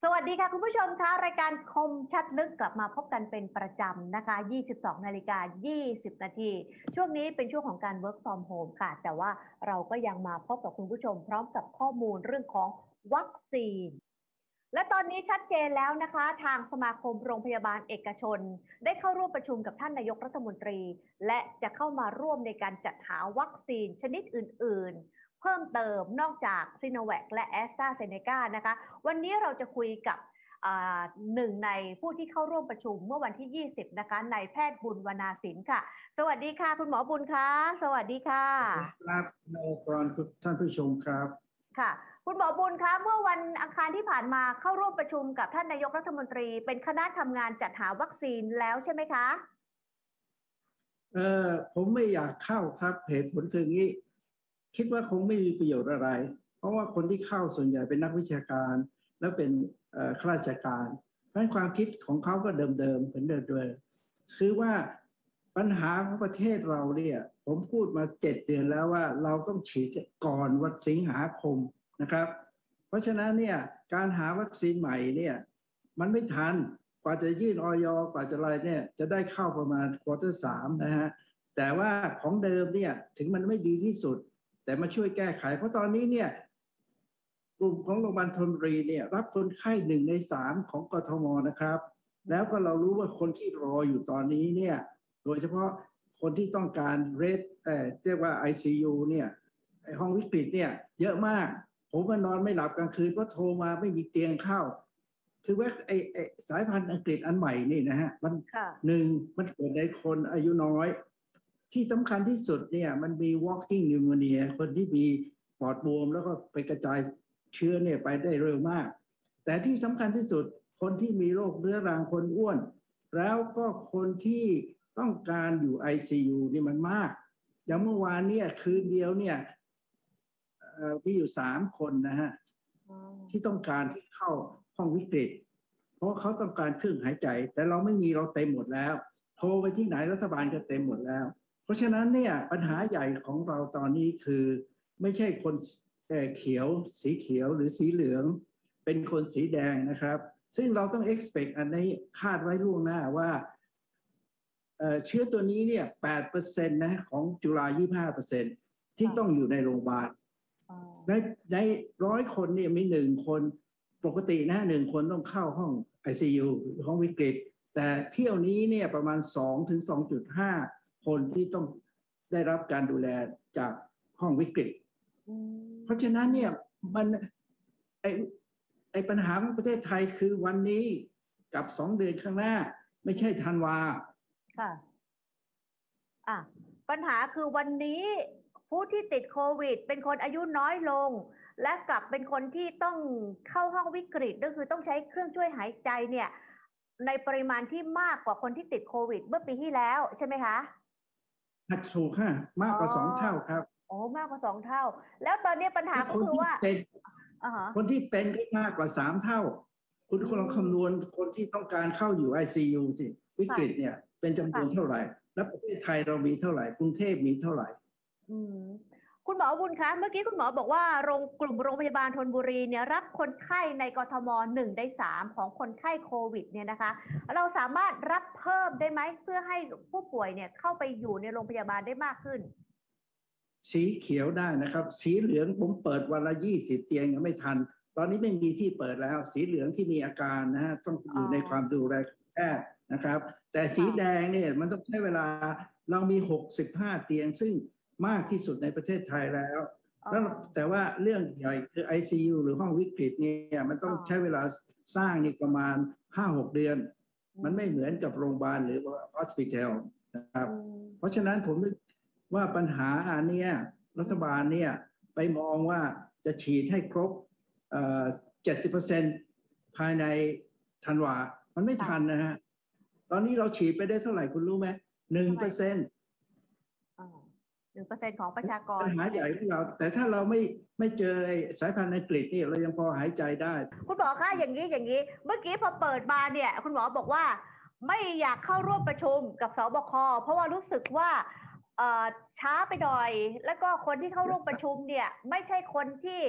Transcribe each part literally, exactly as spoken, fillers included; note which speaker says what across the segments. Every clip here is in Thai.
Speaker 1: สวัสดีค่ะคุณผู้ชมคะรายการคมชัดลึกกลับมาพบกันเป็นประจำนะคะยี่สิบสองนาฬิกายี่สิบนาทีช่วงนี้เป็นช่วงของการ work from home ค่ะแต่ว่าเราก็ยังมาพบกับคุณผู้ชมพร้อมกับข้อมูลเรื่องของวัคซีนและตอนนี้ชัดเจนแล้วนะคะทางสมาคมโรงพยาบาลเอกชนได้เข้าร่วมประชุมกับท่านนายกรัฐมนตรีและจะเข้ามาร่วมในการจัดหาวัคซีนชนิดอื่นๆเพิ่มเติมนอกจากซิโนแวคและแอสตราเซเนกานะคะวันนี้เราจะคุยกับหนึ่งในผู้ที่เข้าร่วมประชุมเมื่อวันที่ยี่สิบนะคะนายแพทย์บุญวนาสินค่ะสวัสดีค่ะคุณหมอบุญคะสวัสดีค่ะ
Speaker 2: ครับนายกรท่านผู้ชมครับ
Speaker 1: ค่ะคุณหมอบุญคะเมื่อวันอังคารที่ผ่านมาเข้าร่วมประชุมกับท่านนายกรัฐมนตรีเป็นคณะทำงานจัดหาวัคซีนแล้วใช่ไหมคะ
Speaker 2: เออผมไม่อยากเข้าครับเหตุผลคืออย่างนี้คิดว่าคงไม่มีประโยชน์อะไรเพราะว่าคนที่เข้าส่วนใหญ่เป็นนักวิชาการและเป็นข้าราชการเพราะฉะนั้นความคิดของเขาก็เดิมๆเหมือนเดิมเลยคือว่าปัญหาของประเทศเราเนี่ยผมพูดมาเจ็ดเดือนแล้วว่าเราต้องฉีดก่อนวันสิงหาคมนะครับเพราะฉะนั้นเนี่ยการหาวัคซีนใหม่เนี่ยมันไม่ทันกว่าจะยื่นอย.กว่าจะอะไรเนี่ยจะได้เข้าประมาณควอเตอร์สามนะฮะแต่ว่าของเดิมเนี่ยถึงมันไม่ดีที่สุดแต่มาช่วยแก้ไขเพราะตอนนี้เนี่ยกลุ่มของโรงพยาบาลธนบุรีเนี่ยรับคนไข้หนึ่งในสามของกทมนะครับแล้วก็เรารู้ว่าคนที่รออยู่ตอนนี้เนี่ยโดยเฉพาะคนที่ต้องการเรทเอ่อเรียกว่า ไอ ซี ยู เนี่ยห้องวิกฤตเนี่ยเยอะมากผมมานอนไม่หลับกลางคืนเพราะโทรมาไม่มีเตียงเข้าคือว่าไอ้ไอ้สายพันธุ์อังกฤษอันใหม่นี่นะฮะมันหนึ่งมันเกิดในคนอายุน้อยที่สำคัญที่สุดเนี่ยมันมี walking pneumonia คนที่มีปอดบวมแล้วก็ไปกระจายเชื้อเนี่ยไปได้เร็วมากแต่ที่สำคัญที่สุดคนที่มีโรคเรื้อรังคนอ้วนแล้วก็คนที่ต้องการอยู่ ไอ ซี ยู นี่มันมากอย่างเมื่อวานเนี่ยคืนเดียวเนี่ยมีอยู่สามคนนะฮะที่ต้องการที่เข้าห้องวิกฤตเพราะเขาต้องการเครื่องหายใจแต่เราไม่มีเราเต็มหมดแล้วโทรไปที่ไหนรัฐบาลก็เต็มหมดแล้วเพราะฉะนั้นเนี่ยปัญหาใหญ่ของเราตอนนี้คือไม่ใช่คนเขียวสีเขียวหรือสีเหลืองเป็นคนสีแดงนะครับซึ่งเราต้อง expect อันนี้คาดไว้ล่วงหน้าว่าเชื้อตัวนี้เนี่ย แปดเปอร์เซ็นต์ นะของจุฬา ยี่สิบห้าเปอร์เซ็นต์ ที่ต้องอยู่ในโรงพยาบาลในในร้อยคนเนี่ยมีหนึ่งคนปกตินะหนึ่งคนต้องเข้าห้อง ไอ ซี ยู ห้องวิกฤตแต่เที่ยวนี้เนี่ยประมาณ สองถึงสองจุดห้า คนที่ต้องได้รับการดูแลจากห้องวิกฤตเพราะฉะนั้นเนี่ยมันไอไอปัญหาของประเทศไทยคือวันนี้กับสองเดือนข้างหน้าไม่ใช่ธันวา
Speaker 1: ค่ะอ่ะปัญหาคือวันนี้ผู้ที่ติดโควิดเป็นคนอายุน้อยลงและกลับเป็นคนที่ต้องเข้าห้องวิกฤตก็คือต้องใช้เครื่องช่วยหายใจเนี่ยในปริมาณที่มากกว่าคนที่ติดโควิดเมื่อปีที่แล้วใช่ไหมคะ
Speaker 2: ถูกค่ะมากกว่าสองเท่าครับ
Speaker 1: โอ้มากกว่าสองเท่าแล้วตอนนี้ปัญหาก็คือว่า
Speaker 2: คนที่เป็นก็มากกว่าสามเท่าคุณคุณลองคำนวณคนที่ต้องการเข้าอยู่ ไอ ซี ยู สิวิกฤตเนี่ยเป็นจำนวนเท่าไหร่แล้วประเทศไทยเรามีเท่าไหร่กรุงเทพมีเท่าไหร่
Speaker 1: คุณหมอบุญคะเมื่อกี้คุณหมอบอกว่าโรงกลุ่มโรงพยาบาลธนบุรีเนี่ยรับคนไข้ในกทมหนึ่งในสามของคนไข้โควิดเนี่ยนะคะเราสามารถรับเพิ่มได้ไหมเพื่อให้ผู้ป่วยเนี่ยเข้าไปอยู่ในโรงพยาบาลได้มากขึ้น
Speaker 2: สีเขียวได้นะครับสีเหลืองผมเปิดวันละยี่สิบเตียงยังไม่ทันตอนนี้ไม่มีที่เปิดแล้วสีเหลืองที่มีอาการนะฮะต้องอยู่ในความดูแลแพทย์นะครับแต่สีแดงเนี่ยมันต้องใช้เวลาเรามีหกสิบห้าเตียงซึ่งมากที่สุดในประเทศไทยแล้วแล้วแต่ว่าเรื่องใหญ่คือ ไอ ซี ยู หรือห้องวิกฤตเนี่ยมันต้องใช้เวลาสร้างนี่ประมาณ ห้าหก เดือนมันไม่เหมือนกับโรงพยาบาลหรือ hospital นะครับเพราะฉะนั้นผมว่าปัญหาอันนี้รัฐบาลเนี่ยไปมองว่าจะฉีดให้ครบเจ็ดสิบเปอร์เซ็นต์ภายในธันวามันไม่ทันนะฮะตอนนี้เราฉีดไปได้เท่าไหร่คุณรู้ไหมหนึ่งเปอร์เซ็นต์
Speaker 1: หนึ่งเปอร์เซ็นต์ของประชากร
Speaker 2: ปัญหาใหญ่ของเราแต่ถ้าเราไม่ไม่เจอสายพันธุ์อังกฤษนี่เรายังพอหายใจได้
Speaker 1: คุณหมอคะอย่างนี้อย่างนี้เมื่อกี้พอเปิดมาเนี่ยคุณหมอบอกว่าไม่อยากเข้าร่วมประชุมกับสบคเพราะว่ารู้สึกว่าช้าไปหน่อยแล้วก็คนที่เข้าร่วมประชุมเนี่ยไม่ใช่คนที่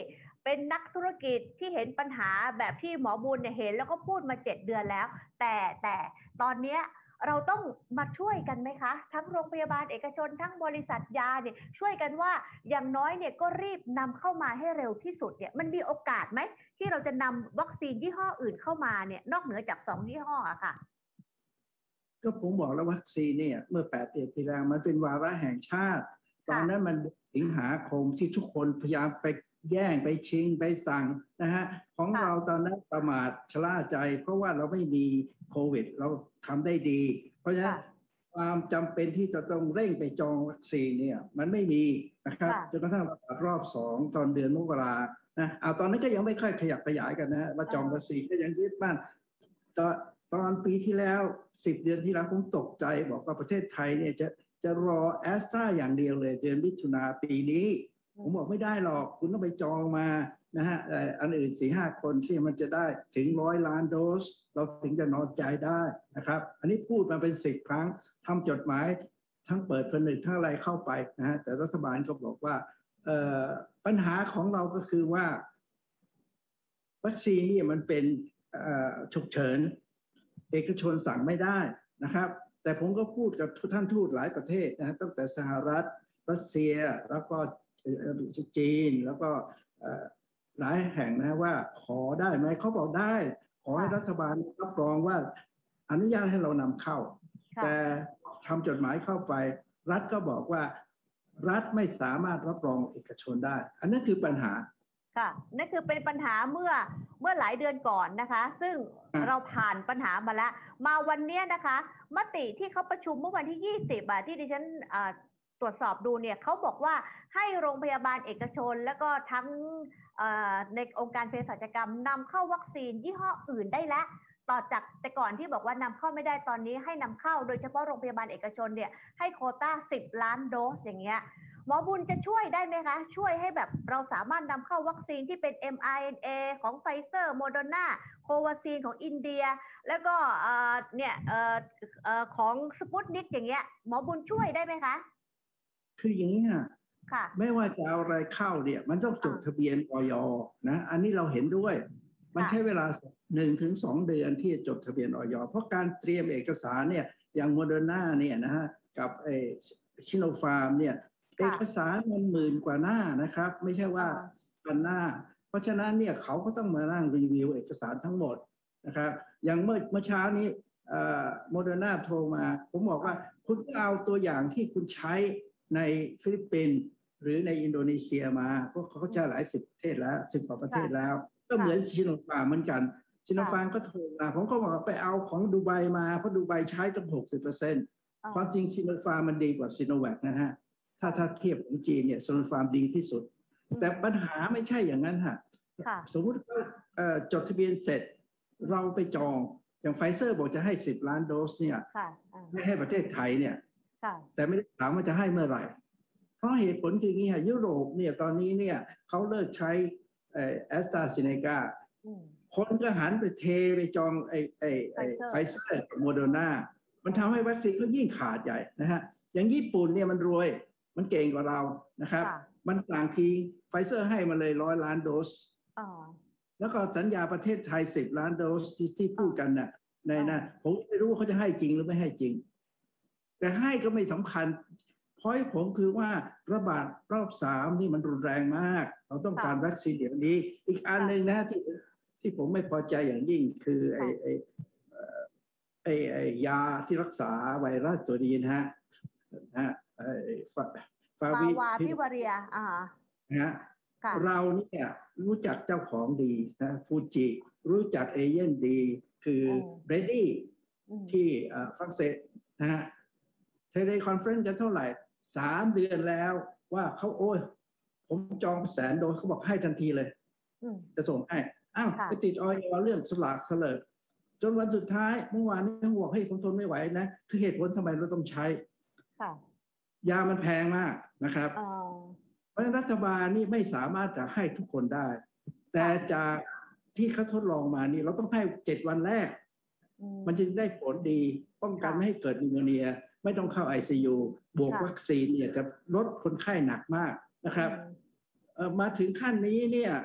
Speaker 1: เป็นนักธุรกิจที่เห็นปัญหาแบบที่หมอบุญเนี่ยเห็นแล้วก็พูดมาเจ็ดเดือนแล้วแต่แต่ตอนเนี้ยเราต้องมาช่วยกันไหมคะทั้งโรงพยาบาลเอกชนทั้งบริษัทยาเนี่ยช่วยกันว่าอย่างน้อยเนี่ยก็รีบนำเข้ามาให้เร็วที่สุดเนี่ยมันมีโอกาสไหมที่เราจะนำวัคซีนยี่ห้ออื่นเข้ามาเนี่ยนอกเหนือจากสองยี่ห้ออะค่ะ
Speaker 2: ก็ผมบอกแล้ววัคซีนเนี่ยเมื่อแปดเดือนที่แล้วมันเป็นวาระแห่งชาติตอนนั้นมันสิงหาคมที่ทุกคนพยายามไปแย่งไปชิงไปสั่งนะฮะของเราตอนนั้นประมาทชะล่าใจเพราะว่าเราไม่มีโควิดเราทำได้ดีเพราะฉะนั้นความจำเป็นที่จะต้องเร่งไปจองวัคซีนเนี่ยมันไม่มีนะครับจนกระทั่งระบาดรอบสองตอนเดือนมกรานะเอาตอนนั้นก็ยังไม่ค่อยขยับขยายกันนะฮะว่าจองวัคซีนก็ยังยึดมั่นตอนตอนปีที่แล้วสิบเดือนที่แล้วผมตกใจบอกว่าประเทศไทยเนี่ยจะจะรอแอสตราอย่างเดียวเลยเดือนมิถุนาปีนี้ผมบอกไม่ได้หรอกคุณต้องไปจองมานะฮะอันอื่นสี่ห้าคนที่มันจะได้ถึงร้อยล้านโดสเราถึงจะนอนใจได้นะครับอันนี้พูดมาเป็นสิบครั้งทำจดหมายทั้งเปิดผนึกทั้งอะไรเข้าไปนะฮะแต่รัฐบาลก็บอกว่าปัญหาของเราก็คือว่าวัคซีนนี่มันเป็นฉุกเฉินเอกชนสั่งไม่ได้นะครับแต่ผมก็พูดกับท่านทูตหลายประเทศนะตั้งแต่สหรัฐรัสเซียแล้วก็จีนแล้วก็หลายแห่งนะว่าขอได้ไหมเขาบอกได้ขอให้รัฐบาลรับรองว่าอนุญาตให้เรานำเข้าแต่ทำจดหมายเข้าไปรัฐก็บอกว่ารัฐไม่สามารถรับรองเอกชนได้อันนั้นคือปัญหา
Speaker 1: ค่ะนั่นคือเป็นปัญหาเมื่อเมื่อหลายเดือนก่อนนะคะซึ่งเราผ่านปัญหามาแล้วมาวันนี้นะคะมติที่เขาประชุมเมื่อวันที่ยี่สิบอ่ะที่ดิฉันตรวจสอบดูเนี่ยเขาบอกว่าให้โรงพยาบาลเอกชนแล้วก็ทั้งในองค์การเภสัชกรรมนำเข้าวัคซีนยี่ห้ออื่นได้แล้วต่อจากแต่ก่อนที่บอกว่านำเข้าไม่ได้ตอนนี้ให้นำเข้าโดยเฉพาะโรงพยาบาลเอกชนเนี่ยให้โควต้าสิบล้านโดสอย่างเงี้ยหมอบุญจะช่วยได้ไหมคะช่วยให้แบบเราสามารถนำเข้าวัคซีนที่เป็น เอ็ม อาร์ เอ็น เอ ของไฟเซอร์โมเดอร์นาโควาซีนของอินเดียแล้วก็เนี่ยของสปุตนิกอย่างเงี้ยหมอบุญช่วยได้ไหมคะ
Speaker 2: คืออย่างนี้ค่ะไม่ว่าจะเอาอะไรเข้าเนี่ยมันต้องจดทะเบียนอย.นะอันนี้เราเห็นด้วยมันใช้เวลาหนึ่งถึงสองเดือนที่จะจดทะเบียนอย.เพราะการเตรียมเอกสารเนี่ยอย่างโมเดอร์นาเนี่ยนะฮะกับไอชิโนฟาร์มเนี่ยเอกสารมันหมื่นกว่าหน้านะครับไม่ใช่ว่าพันหน้าเพราะฉะนั้นเนี่ยเขาก็ต้องมานั่งรีวิวเอกสารทั้งหมดนะครับอย่างเมื่อเมื่อเช้านี้โมเดอร์นาโทรมาผมบอกว่าคุณเอาตัวอย่างที่คุณใช้ในฟิลิปปินส์หรือในอินโดนีเซียมาพวกเขาใช้หลายสิบประเทศแล้วสิบกว่าประเทศแล้วก็เหมือนชิโนฟาร์มเหมือนกันชิโนฟาร์มก็โทรมาผมก็บอกไปเอาของดูไบมาเพราะดูไบใช้ตั้งหกสิบเปอร์เซ็นต์ความจริงชิโนฟาร์มมันดีกว่าซิโนแวคนะฮะถ้าถ้าเทียบของจีนเนี่ยซิโนฟาร์มดีที่สุดแต่ปัญหาไม่ใช่อย่างนั้นฮะสมมุติจดทะเบียนเสร็จเราไปจองอย่างไฟเซอร์บอกจะให้สิบล้านโดสเนี่ยไม่ให้ประเทศไทยเนี่ยแต่ไม่ได้ถามว่าจะให้เมื่อไหร่เพราะเหตุผลคืออย่างนี้ฮะยุโรปเนี่ยตอนนี้เนี่ยเขาเลิกใช้แอสตราเซเนกาคนก็หันไปเทไปจองไอ้ไอ้ไฟเซอร์กับโมเดอร์นามันทำให้วัคซีนเขายิ่งขาดใหญ่นะฮะอย่างญี่ปุ่นเนี่ยมันรวยมันเก่งกว่าเรานะครับมันต่างทีไฟเซอร์ให้มาเลยร้อยล้านโดสแล้วก็สัญญาประเทศไทยสิบล้านโดสที่พูดกันน่ะในนั้นผมไม่รู้เขาจะให้จริงหรือไม่ให้จริงแต่ให้ก็ไม่สำคัญเพราะผมคือว่าระบาดรอบสามนี่มันรุนแรงมากเราต้องการวัคซีนเดี๋ยวนี้อีกอันหนึ่งนะที่ที่ผมไม่พอใจอย่างยิ่งคือไอ้ไอ้ไอ้ไอ้ยาที่รักษาไวรัสตัวนี้นะฮะนะฮะฟาวิ
Speaker 1: พิวาเรียอ่า
Speaker 2: นะฮะเราเนี่ยรู้จักเจ้าของดีนะฟูจิรู้จักเอเย่นดีคือเรดดี้ที่ฝรั่งเศสนะฮะเทเลคอนเฟอเรนซ์กันเท่าไหร่สามเดือนแล้วว่าเขาโอ้ยผมจองแสนโดสเขาบอกให้ทันทีเลยจะส่งให้อ้าวไปติดออยเรื่องสลากเสลิดจนวันสุดท้ายเมื่อวานนี้บอกให้ผมทนไม่ไหวนะคือเหตุผลทำไมเราต้องใช้ยามันแพงมากนะครับเพราะฉะนั้นรัฐบาลนี่ไม่สามารถจะให้ทุกคนได้แต่จากที่เขาทดลองมานี่เราต้องให้เจ็ดวันแรกมันจึงได้ผลดีป้องกันไม่ให้เกิดนิโมเนียไม่ต้องเข้า ไอ ซี ยู บวกวัคซีนเนี่ยจะลดคนไข้หนักมากนะครับมาถึงขั้นนี้เนี่ย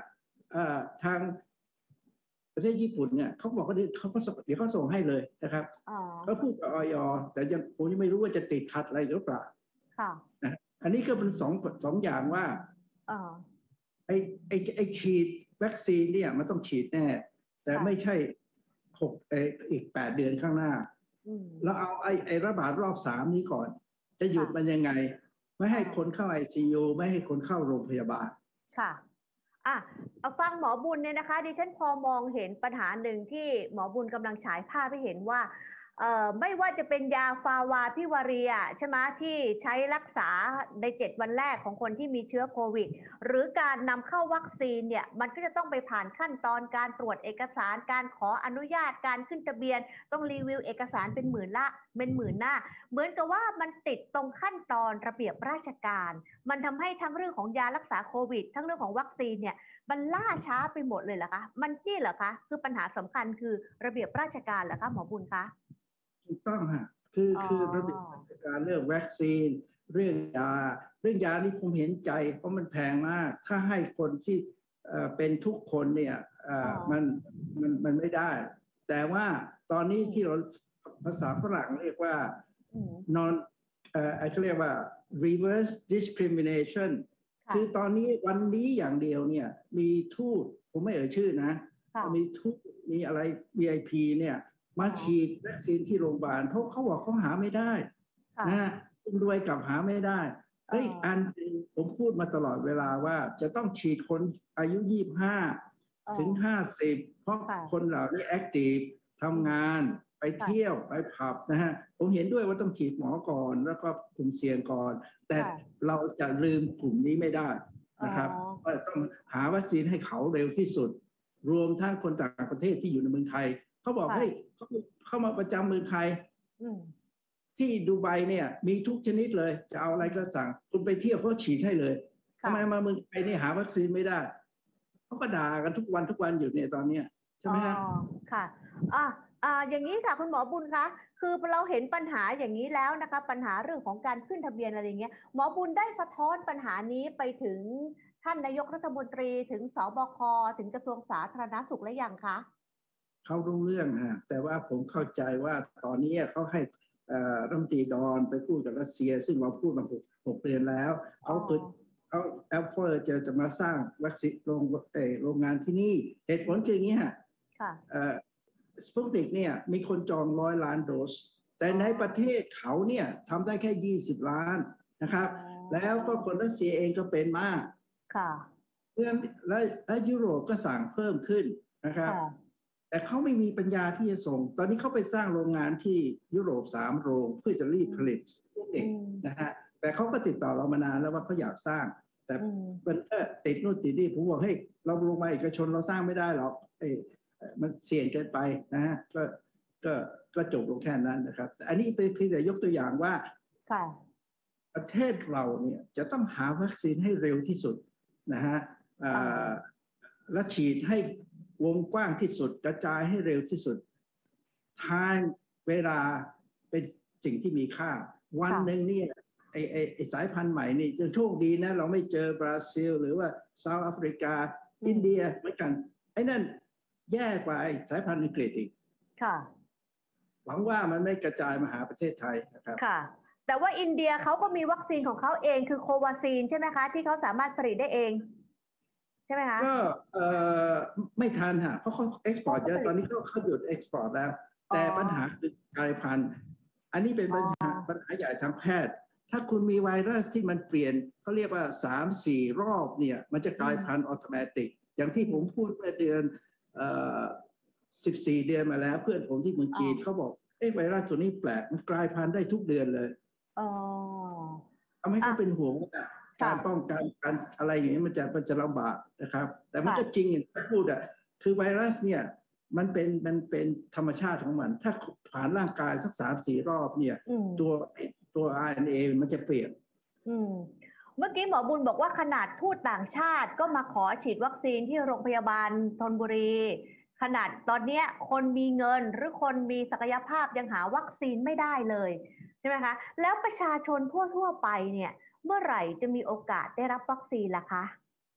Speaker 2: เอ่อทางประเทศญี่ปุ่นเนี่ยเขาบอกว่าเดี๋ยวเขาก็ส่งเดี๋ยวเขาส่งให้เลยนะครับ
Speaker 1: อ๋อ
Speaker 2: เขาพูดกับออยแต่ยังผมยังไม่รู้ว่าจะติดขัดอะไรหรือเปล่า
Speaker 1: ค่ะ
Speaker 2: นะอันนี้ก็เป็นสองสองอย่างว่า
Speaker 1: อ๋อ
Speaker 2: ไอ้ไอ้ไอ้ฉีดวัคซีนเนี่ยมันต้องฉีดแน่ แต่
Speaker 1: ค่ะ
Speaker 2: ไม่ใช่หกเอออีกแปดเดือนข้างหน้า
Speaker 1: อืม
Speaker 2: เราเอาไอ้ไอ้ระบาดรอบสามนี้ก่อน จะหยุด
Speaker 1: ค่ะ
Speaker 2: มันยังไง ไม่ให้
Speaker 1: ค่ะ
Speaker 2: คนเข้าไอซียูไม่ให้คนเข้าโรงพยาบาล
Speaker 1: ค่ะอ่ะเอาฟังหมอบุญเนี่ยนะคะดิฉันพอมองเห็นปัญหาหนึ่งที่หมอบุญกำลังฉายภาพให้เห็นว่าเอ่อไม่ว่าจะเป็นยาฟาวาพิวาเรียใช่ไหมที่ใช้รักษาในเจ็ดวันแรกของคนที่มีเชื้อโควิดหรือการนำเข้าวัคซีนเนี่ยมันก็จะต้องไปผ่านขั้นตอนการตรวจเอกสารการขออนุญาตการขึ้นทะเบียนต้องรีวิวเอกสารเป็นหมื่นละเป็นหมื่นหน้า เหมือนกับว่ามันติดตรงขั้นตอนระเบียบราชการ มันทำให้ทั้งเรื่องของยารักษาโควิดทั้งเรื่องของวัคซีนเนี่ยมันล่าช้าไปหมดเลยเหรอคะมันนี่เหรอคะคือปัญหาสำคัญคือระเบียบราชการเหรอคะหมอบุญคะ
Speaker 2: ถูกต้องฮะคือ
Speaker 1: อ๋อ
Speaker 2: คือระเบียบราชการเรื่องวัคซีน เรื่องยา เรื่องยานี่ผมเห็นใจ เพราะมันแพงมาก ถ้าให้คนที่เอ่อเป็นทุกคนเนี่ยเอ่อมันมันมันไม่ได้ แต่ว่าตอนนี้ที่เราภาษาฝรั่งเรียกว่า
Speaker 1: อืม
Speaker 2: non เอ่อเขาเรียกว่า reverse discrimination
Speaker 1: ค่ะ
Speaker 2: คือตอนนี้วันนี้อย่างเดียวเนี่ยมีทูตผมไม่เอ่ยชื่อนะ
Speaker 1: ค่ะ
Speaker 2: มีทูตมีอะไร วี ไอ พี เนี่ยมา
Speaker 1: อ๋อ
Speaker 2: ฉีดวัคซีนที่โรงพยาบาลเพราะเขาบอกเขาหาไม่ได้
Speaker 1: ค่ะ
Speaker 2: นะฮะคนรวยกลับหาไม่ได้เฮ้ย
Speaker 1: อ๋ออั
Speaker 2: อันหนึ่งผมพูดมาตลอดเวลาว่าจะต้องฉีดคนอายุยี่สิบห้า
Speaker 1: อ๋อ
Speaker 2: ถึงห้าสิบเพราะ
Speaker 1: ค่ะ
Speaker 2: คนเหล่านี้แอคทีฟทำงานไปเที่ยวไปผับนะฮะผมเห็นด้วยว่าต้องฉีดหมอก่อนแล้วก็กลุ่มเสี่ยงก่อน แต่
Speaker 1: ค่ะ
Speaker 2: เราจะลืมกลุ่มนี้ไม่ได้นะครับ
Speaker 1: อ๋อ
Speaker 2: ว่าต้องหาวัคซีนให้เขาเร็วที่สุด รวมทั้งคนต่างประเทศที่อยู่ในเมืองไทยเขาบอก
Speaker 1: ค่ะ
Speaker 2: เฮ้ยเขาเข้ามาประจำเมืองไทย
Speaker 1: อืม
Speaker 2: ที่ดูไบเนี่ยมีทุกชนิดเลย จะเอาอะไรก็สั่ง คุณไปเที่ยวเขาฉีดให้เลย
Speaker 1: ค่ะ
Speaker 2: ทำไมมาเมืองไทยนี่หาวัคซีนไม่ได้เขาก็ด่ากันทุกวันทุกวันอยู่เนี่ยตอนเนี้ยใช่ไหมฮะ
Speaker 1: อ๋อค่ะอ่ะอ่าอย่างนี้ค่ะคุณหมอบุญคะคือเราเห็นปัญหาอย่างนี้แล้วนะคะปัญหาเรื่องของการขึ้นทะเบียนอะไรอย่างเงี้ยหมอบุญได้สะท้อนปัญหานี้ไปถึงท่านนายกรัฐมนตรีถึงสบคถึงกระทรวงสาธารณสุขแล้วยังคะ
Speaker 2: เขารู้เรื่องฮะแต่ว่าผมเข้าใจว่าตอนนี้เขาให้เอ่อรัฐมนตรีดอนไปพูดกับรัสเซีย ซึ่งเราพูดมาหกหกเดือนแล้วเขาเปิดเขาแอปเปิลจะจะมาสร้างวัคซีนโรงเอ่อโรงงานที่นี่ เหตุผลคืออย่างนี้ฮะ
Speaker 1: ค่ะ
Speaker 2: สปุตนิกเนี่ยมีคนจองร้อยล้านโดส แต่ในประเทศเขาเนี่ยทำได้แค่ยี่สิบล้านนะครับ
Speaker 1: อ๋อ
Speaker 2: แล้วก็คนรัสเซียเองก็เป็นมาก
Speaker 1: ค่ะ
Speaker 2: เพื่อนและและยุโรปก็สั่งเพิ่มขึ้นนะครับ
Speaker 1: ค่ะ
Speaker 2: แต่เขาไม่มีปัญญาที่จะส่ง ตอนนี้เขาไปสร้างโรงงานที่ยุโรปสามโรงเพื่อจะรีบผลิตพวกเด็ก
Speaker 1: อืม
Speaker 2: นะฮะ แต่เขาก็ติดต่อเรามานานแล้วว่าเขาอยากสร้าง แต่
Speaker 1: อืม
Speaker 2: มันก็ติดนู่นติดนี่ผมบอกเฮ้ยเราโรงพยาบาลเอกชนเราสร้างไม่ได้หรอกเอ้ยมันเสี่ยงเกินไปนะฮะ ก็ก็ก็จบลงแค่นั้นนะครับแต่อันนี้เป็นเพียงแต่ยกตัวอย่างว่า
Speaker 1: ค่ะ
Speaker 2: ประเทศเราเนี่ยจะต้องหาวัคซีนให้เร็วที่สุดนะฮะเอ่อและฉีดให้วงกว้างที่สุดกระจายให้เร็วที่สุดทางเวลาเป็นสิ่งที่มีค่า วัน
Speaker 1: ค่ะ
Speaker 2: หนึ่งเนี่ยไอไอไอสายพันธุ์ใหม่นี่จะโชคดีนะเราไม่เจอบราซิล หรือว่าเซาท์แอฟริกา อินเดียเหมือนกันไอ้นั่นแย่กว่าไอสายพันธุ์อังกฤษอีก
Speaker 1: ค่ะ
Speaker 2: หวังว่ามันไม่กระจายมาหาประเทศไทยนะครับ
Speaker 1: ค่ะ แต่ว่าอินเดียเขาก็มีวัคซีนของเขาเองคือโควาซีนใช่ไหมคะ ที่เขาสามารถผลิตได้เอง ใช่ไหมคะ
Speaker 2: ก็เอ่อไม่ทันฮะเพราะเขาเอ็กซ์พอร์ตเยอะตอนนี้เขาเขาหยุดเอ็กซ์พอร์ตแล้ว แต่ปัญหาคือกลายพันธุ์ อันนี้เป็นปัญหา
Speaker 1: อ๋อ
Speaker 2: ปัญหาใหญ่ทางแพทย์ ถ้าคุณมีไวรัสที่มันเปลี่ยนเขาเรียกว่าสามสี่รอบเนี่ยมันจะกลายพันธุ์อัตโนมัติอย่างที่ผมพูดเมื่อเดือนเอ่อสิบสี่เดือนมาแล้ว เพื่อนผมที่เมืองจีนเขาบอกเอ้ไวรัสตัวนี้แปลกมันกลายพันธุ์ได้ทุกเดือนเลย
Speaker 1: อ๋อ
Speaker 2: ทำให้เขาเป็นห่วงว่า
Speaker 1: ค่ะ
Speaker 2: การป้องกันการอะไรอย่างนี้มันจะมันจะลำบากนะครับ แต่มัน
Speaker 1: ค่ะ
Speaker 2: ก็จริงอย่างที่พูดอ่ะคือไวรัสเนี่ยมันเป็นมันเป็นธรรมชาติของมัน ถ้าผ่านร่างกายสักสามสี่รอบเนี่ย
Speaker 1: อืม
Speaker 2: ตัวตัว อาร์ เอ็น เอ มันจะเปลี่ยน
Speaker 1: อืม เมื่อกี้หมอบุญบอกว่าขนาดทูตต่างชาติก็มาขอฉีดวัคซีนที่โรงพยาบาลธนบุรี ขนาดตอนเนี้ยคนมีเงินหรือคนมีศักยภาพยังหาวัคซีนไม่ได้เลยใช่ไหมคะ แล้วประชาชนทั่วๆไปเนี่ย เมื่อไหร่จะมีโอกาสได้รับวัคซีนล่ะคะ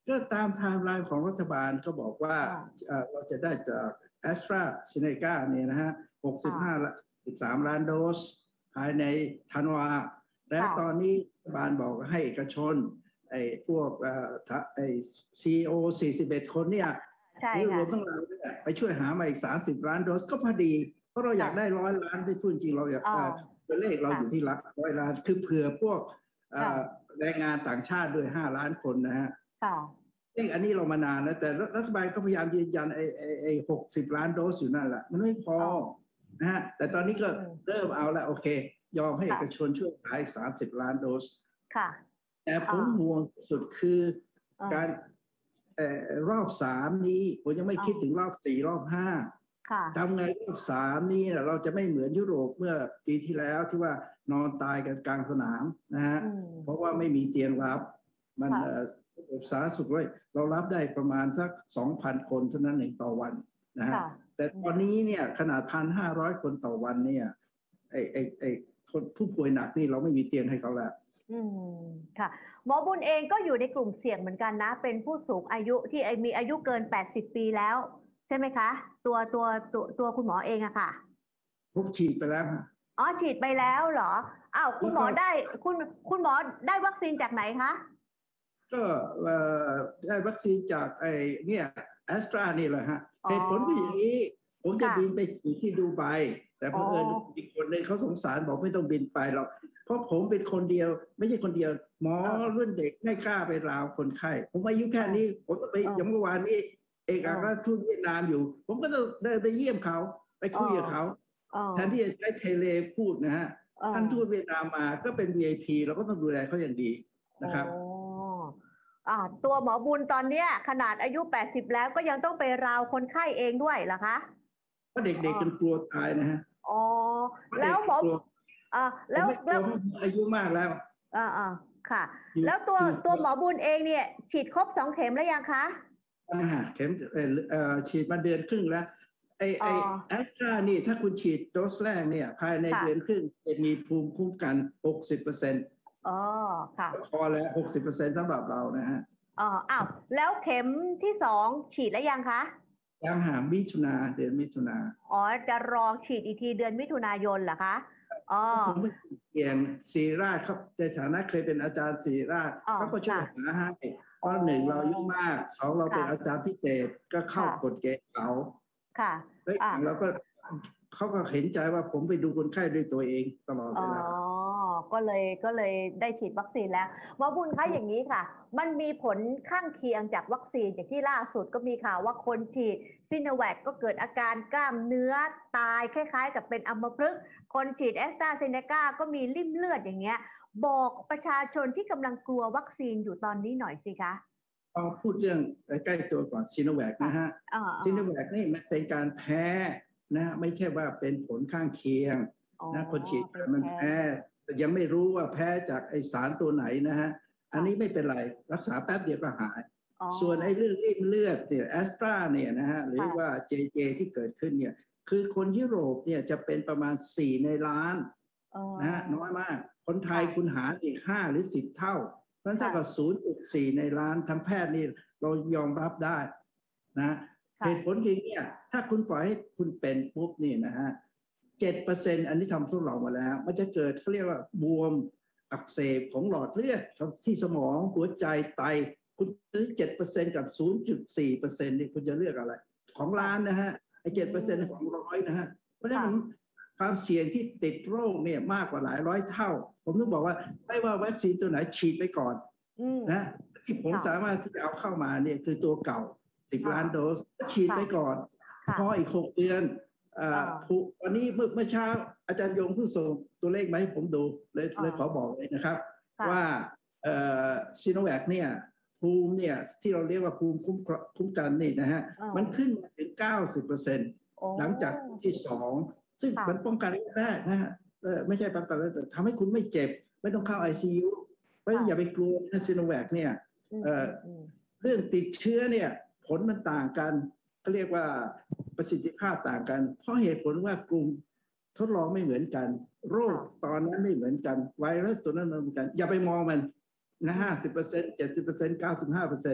Speaker 2: ก็ตามไทม์ไลน์ของรัฐบาลก็บอกว่า
Speaker 1: อ่า
Speaker 2: เอ่อเราจะได้จากแอสตราเซเนกาเนี่ยนะฮะหกสิบห้า สิบสามล้านโดสภายในธันวาและ
Speaker 1: ค่ะ
Speaker 2: ตอนนี้รัฐบาลบอกให้เอกชนไอ้พวกเอ่อถ้าไอ้ ซี อี โอ สี่สิบเอ็ดคนเนี่ย
Speaker 1: ใช่
Speaker 2: นี่ร
Speaker 1: ค่ะ
Speaker 2: วมทั้งเราด้วยไปช่วยหามาอีกสามสิบล้านโดสก็พอดี เพราะเราอยากได้ร้อยล้านที่พูดจริงเราอยาก
Speaker 1: อ๋อ
Speaker 2: เอ่อตัวเลขเราอยู่ที่ละร้อยล้านคือเผื่อพวกเอ่อ
Speaker 1: ค่ะ
Speaker 2: แรงงานต่างชาติด้วยห้าล้านคนนะฮะ
Speaker 1: ค่ะ
Speaker 2: เรื่องอันนี้เรามานานนะแต่รัฐบาลก็พยายามยืนยันไอ้ไอ้ไอ้หกสิบล้านโดสอยู่นั่นแหละมันไม่พอ
Speaker 1: อ๋อ
Speaker 2: นะฮะแต่ตอนนี้ก็
Speaker 1: อืม
Speaker 2: เริ่มเอาละโอเค ยอมให้เอ
Speaker 1: ค่ะ
Speaker 2: กชนช่วยขายสามสิบล้านโดส
Speaker 1: ค่ะ
Speaker 2: แต่ผม
Speaker 1: อ่า
Speaker 2: ห่วงสุดคือ
Speaker 1: อ่า
Speaker 2: การเอ่อรอบสามนี้ผมยังไม่
Speaker 1: อ๋อ
Speaker 2: คิดถึงรอบสี่รอบห้า
Speaker 1: ค่ะ
Speaker 2: ทำไงรอบสามนี้เราจะไม่เหมือนยุโรปเมื่อปีที่แล้วที่ว่านอนตายกันกลางสนามนะฮะ
Speaker 1: อืม
Speaker 2: เพราะว่าไม่มีเตียงรับ มัน
Speaker 1: ค่ะ
Speaker 2: เอ่อระบบสาธารณสุขด้วยเรารับได้ประมาณสัก สองพัน คนเท่านั้นเองต่อวันนะฮะ
Speaker 1: ค่ะ
Speaker 2: แต่ตอนนี้เนี่ยขนาด หนึ่งพันห้าร้อย คนต่อวันเนี่ยไอ้ไอ้ไอ้คนผู้ป่วยหนักนี่เราไม่มีเตียงให้เขาแล้ว
Speaker 1: อืม ค่ะ หมอบุญเองก็อยู่ในกลุ่มเสี่ยงเหมือนกันนะ เป็นผู้สูงอายุที่มีอายุเกิน แปดสิบ ปีแล้ว ใช่ไหมคะ ตัวตัวตัวตัวคุณหมอเองอะค่ะ
Speaker 2: พวกฉีดไปแล้วฮะ
Speaker 1: อ๋อ ฉีดไปแล้วเหรอ อ้าว คุณหมอ
Speaker 2: แล้วก็
Speaker 1: ได้ คุณคุณหมอได้วัคซีนจากไหนคะ
Speaker 2: ก็เอ่อได้วัคซีนจากไอ้เนี่ยแอสตรานี่แหละฮะ
Speaker 1: อ๋อ
Speaker 2: เหตุผลคืออย่างนี้ ผมจะ
Speaker 1: ค่ะ
Speaker 2: บินไปฉีดที่ดูไบแต่เผอิญ
Speaker 1: อ๋อ
Speaker 2: อีกคนหนึงเขาสงสารบอกไม่ต้องบินไปหรอกเพราะผมเป็นคนเดียว ไม่ใช่คนเดียว หมอ
Speaker 1: เออ
Speaker 2: รุ่นเด็กไม่กล้าไปราวคนไข้ผมอายุแค่นี้ผมก็ไป
Speaker 1: เออ
Speaker 2: อย่างเมื่อวานนี้เอกอัคร
Speaker 1: เออ
Speaker 2: ราชทูตเวียดนามอยู่ ผมก็ต้องเดินไปเยี่ยมเขาไปคุยกับเขา
Speaker 1: อ๋อ
Speaker 2: แทนที่จะใช้เทเลพูดนะฮะ
Speaker 1: อ๋อ
Speaker 2: ท่านทูตเวียดนามมาก็เป็น วี ไอ พี เราก็ต้องดูแลเขาอย่างดีนะครับ
Speaker 1: อ๋ออ่าตัวหมอบุญตอนเนี้ยขนาดอายุ แปดสิบ แล้วก็ยังต้องไปราวคนไข้เองด้วยเหรอคะ
Speaker 2: เพราะเด็กๆกันกลัวตายนะฮะ
Speaker 1: อ๋อ แล้วหมอ
Speaker 2: เด็กกลัว
Speaker 1: อ่าแล้ว
Speaker 2: ผมไม่ก
Speaker 1: แล้ว
Speaker 2: ลัวอายุมากแล้ว
Speaker 1: อ่าอ่าค่ะ
Speaker 2: อยู่
Speaker 1: แล้วตัว
Speaker 2: อยู่
Speaker 1: ตัวหมอบุญเองเนี่ยฉีดครบสองเข็มแล้วยังคะ
Speaker 2: นะฮะเข็มเอ่อเอ่อฉีดมาเดือนครึ่งแล้วไอไอ
Speaker 1: อ๋อ
Speaker 2: แอสตรานี่ถ้าคุณฉีดโดสแรกเนี่ยภายใน
Speaker 1: ค่ะ
Speaker 2: เดือนครึ่งจะมีภูมิคุ้มกัน หกสิบเปอร์เซ็นต์
Speaker 1: อ๋อค่ะ
Speaker 2: พอแล้ว หกสิบเปอร์เซ็นต์ สำหรับเรานะฮะ
Speaker 1: อ๋ออ้าวแล้วเข็มที่สองฉีดแล้วยังคะ
Speaker 2: ยังหามิถุนาเดือนมิถุนา
Speaker 1: อ๋อจะรอฉีดอีกทีเดือนมิถุนายนเหรอคะอ๋อ
Speaker 2: ผมไม่เกี่ยงศรีราชเขาในฐานะเคยเป็นอาจารย์ศรีราช
Speaker 1: อ๋อ
Speaker 2: เขาก็ช่วย
Speaker 1: ค่ะ
Speaker 2: หาให้เพราะหนึ่งเราอายุ่งมากสองเราเป็น
Speaker 1: ค่ะ
Speaker 2: อาจารย์พิเศษก็เข้า
Speaker 1: ค่ะ
Speaker 2: กฎเกณฑ์เขา
Speaker 1: ค่ะ
Speaker 2: และอีก
Speaker 1: อ่า
Speaker 2: อย่างเราก็เขาก็เห็นใจว่าผมไปดูคนไข้ด้วยตัวเองตลอด
Speaker 1: อ๋
Speaker 2: เว
Speaker 1: อ
Speaker 2: ลา
Speaker 1: ก็เลยก็เลยได้ฉีดวัคซีนแล้วหมอบุญคะอย่างนี้ค่ะ มันมีผลข้างเคียงจากวัคซีนอย่างที่ล่าสุดก็มีข่าวว่าคนฉีดซิโนแวคก็เกิดอาการกล้ามเนื้อตายคล้ายๆ กับเป็นอัมพฤกษ์คนฉีดแอสตราเซเนกาก็มีริ่มเลือดอย่างเงี้ย บอกประชาชนที่กำลังกลัววัคซีนอยู่ตอนนี้หน่อยสิคะ
Speaker 2: เอาพูดเรื่องใกล้ตัวก่อนซีโนแวคนะฮะ
Speaker 1: อ่า
Speaker 2: ซีโนแวคนี่มันเป็นการแพ้นะฮะไม่ใช่ว่าเป็นผลข้างเคียง
Speaker 1: อ๋อ
Speaker 2: นะคนฉีด
Speaker 1: เป็น
Speaker 2: มัน
Speaker 1: แพ้
Speaker 2: แพ้แต่ยังไม่รู้ว่าแพ้จากไอสารตัวไหนนะฮะอันนี้ไม่เป็นไรรักษาแป๊บเดียวก็หาย
Speaker 1: อ๋อ
Speaker 2: ส่วนไอ้เรื่องริ่มเลือดเนี่ยแอสตราเนี่ยนะฮะหรือ
Speaker 1: ค่ะ
Speaker 2: ว่า เจ เจ ที่เกิดขึ้นเนี่ยคือคนยุโรปเนี่ยจะเป็นประมาณสี่ในล้าน
Speaker 1: อ๋อ
Speaker 2: นะฮะน้อยมาก คนไทย
Speaker 1: ค่ะ
Speaker 2: คุณหารอีกห้าหรือสิบเท่าเพราะฉะนั้นถ้า
Speaker 1: ค่ะ
Speaker 2: กับศูนย์จุดสี่ในล้านทางแพทย์นี่เรายอมรับได้นะ
Speaker 1: ค่ะ
Speaker 2: เหตุผลคือเนี่ยถ้าคุณปล่อยให้คุณเป็นปุ๊บนี่นะฮะเจ็ดเปอร์เซ็นต์อันนี้ทำทดลองมาแล้ว มันจะเกิดเขาเรียกว่าบวมอักเสบของหลอดเลือดที่สมองหัวใจไตคุณซื้อเจ็ดเปอร์เซ็นต์กับศูนย์จุดสี่เปอร์เซ็นต์นี่คุณจะเลือกอะไร ของล้านนะฮะไอ้เจ็ดเปอร์เซ็นต์ของร้อยนะฮะเพราะฉะนั้นความเสี่ยงที่ติดโรคเนี่ยมากกว่าหลายร้อยเท่า ผมต้องบอกว่าไม่ว่าวัคซีนตัวไหนฉีดไปก่อน
Speaker 1: อืม
Speaker 2: นะที่ผม
Speaker 1: ค่ะ
Speaker 2: สามารถที่จะเอาเข้ามาเนี่ยคือตัวเก่าสิบ
Speaker 1: ค่ะ
Speaker 2: ล้านโดสฉีดไปก่อน
Speaker 1: ค่ะ
Speaker 2: พออีกหกเดือนเอ่อ
Speaker 1: อ่า
Speaker 2: ผูกวันนี้เมื่อเมื่อเช้าอาจารย์ยงเพิ่งส่งตัวเลขมาให้ผมดูเลย
Speaker 1: อ่า
Speaker 2: เลยขอบอกเลยนะครับ
Speaker 1: ค่ะ
Speaker 2: ว่าเอ่อซีโนแวคเนี่ยภูมิเนี่ยที่เราเรียกว่าภูมิคุ้มคุ้มกันนี่นะฮะ
Speaker 1: อ่ามั
Speaker 2: มันขึ้นมาถึง เก้าสิบเปอร์เซ็นต์
Speaker 1: โอ้
Speaker 2: หลังจากที่สองซึ่ง
Speaker 1: ค่ะ
Speaker 2: มันป้องกันได้นะฮะเออไม่ใช่ป้องกันแต่ทำให้คุณไม่เจ็บ ไม่ต้องเข้า ไอ ซี ยู เพราะฉะนั้น
Speaker 1: ค่ะ
Speaker 2: อย่าไปกลัวนะซีโนแวคเนี่ย
Speaker 1: อืม
Speaker 2: เอ่อ
Speaker 1: อืม
Speaker 2: เรื่องติดเชื้อเนี่ยผลมันต่างกันเขาเรียกว่าประสิทธิภาพต่างกัน เพราะเหตุผลว่ากลุ่มทดลองไม่เหมือนกัน โรคตอนนั้นไม่เหมือนกันไวรัสตัวนั้นไม่เหมือนกัน อย่าไปมองมันนะห้าสิบเปอร์เซ็นต์เจ็ดสิบเปอร์เซ็นต์เก้าสิบห้าเปอร์เซ็นต์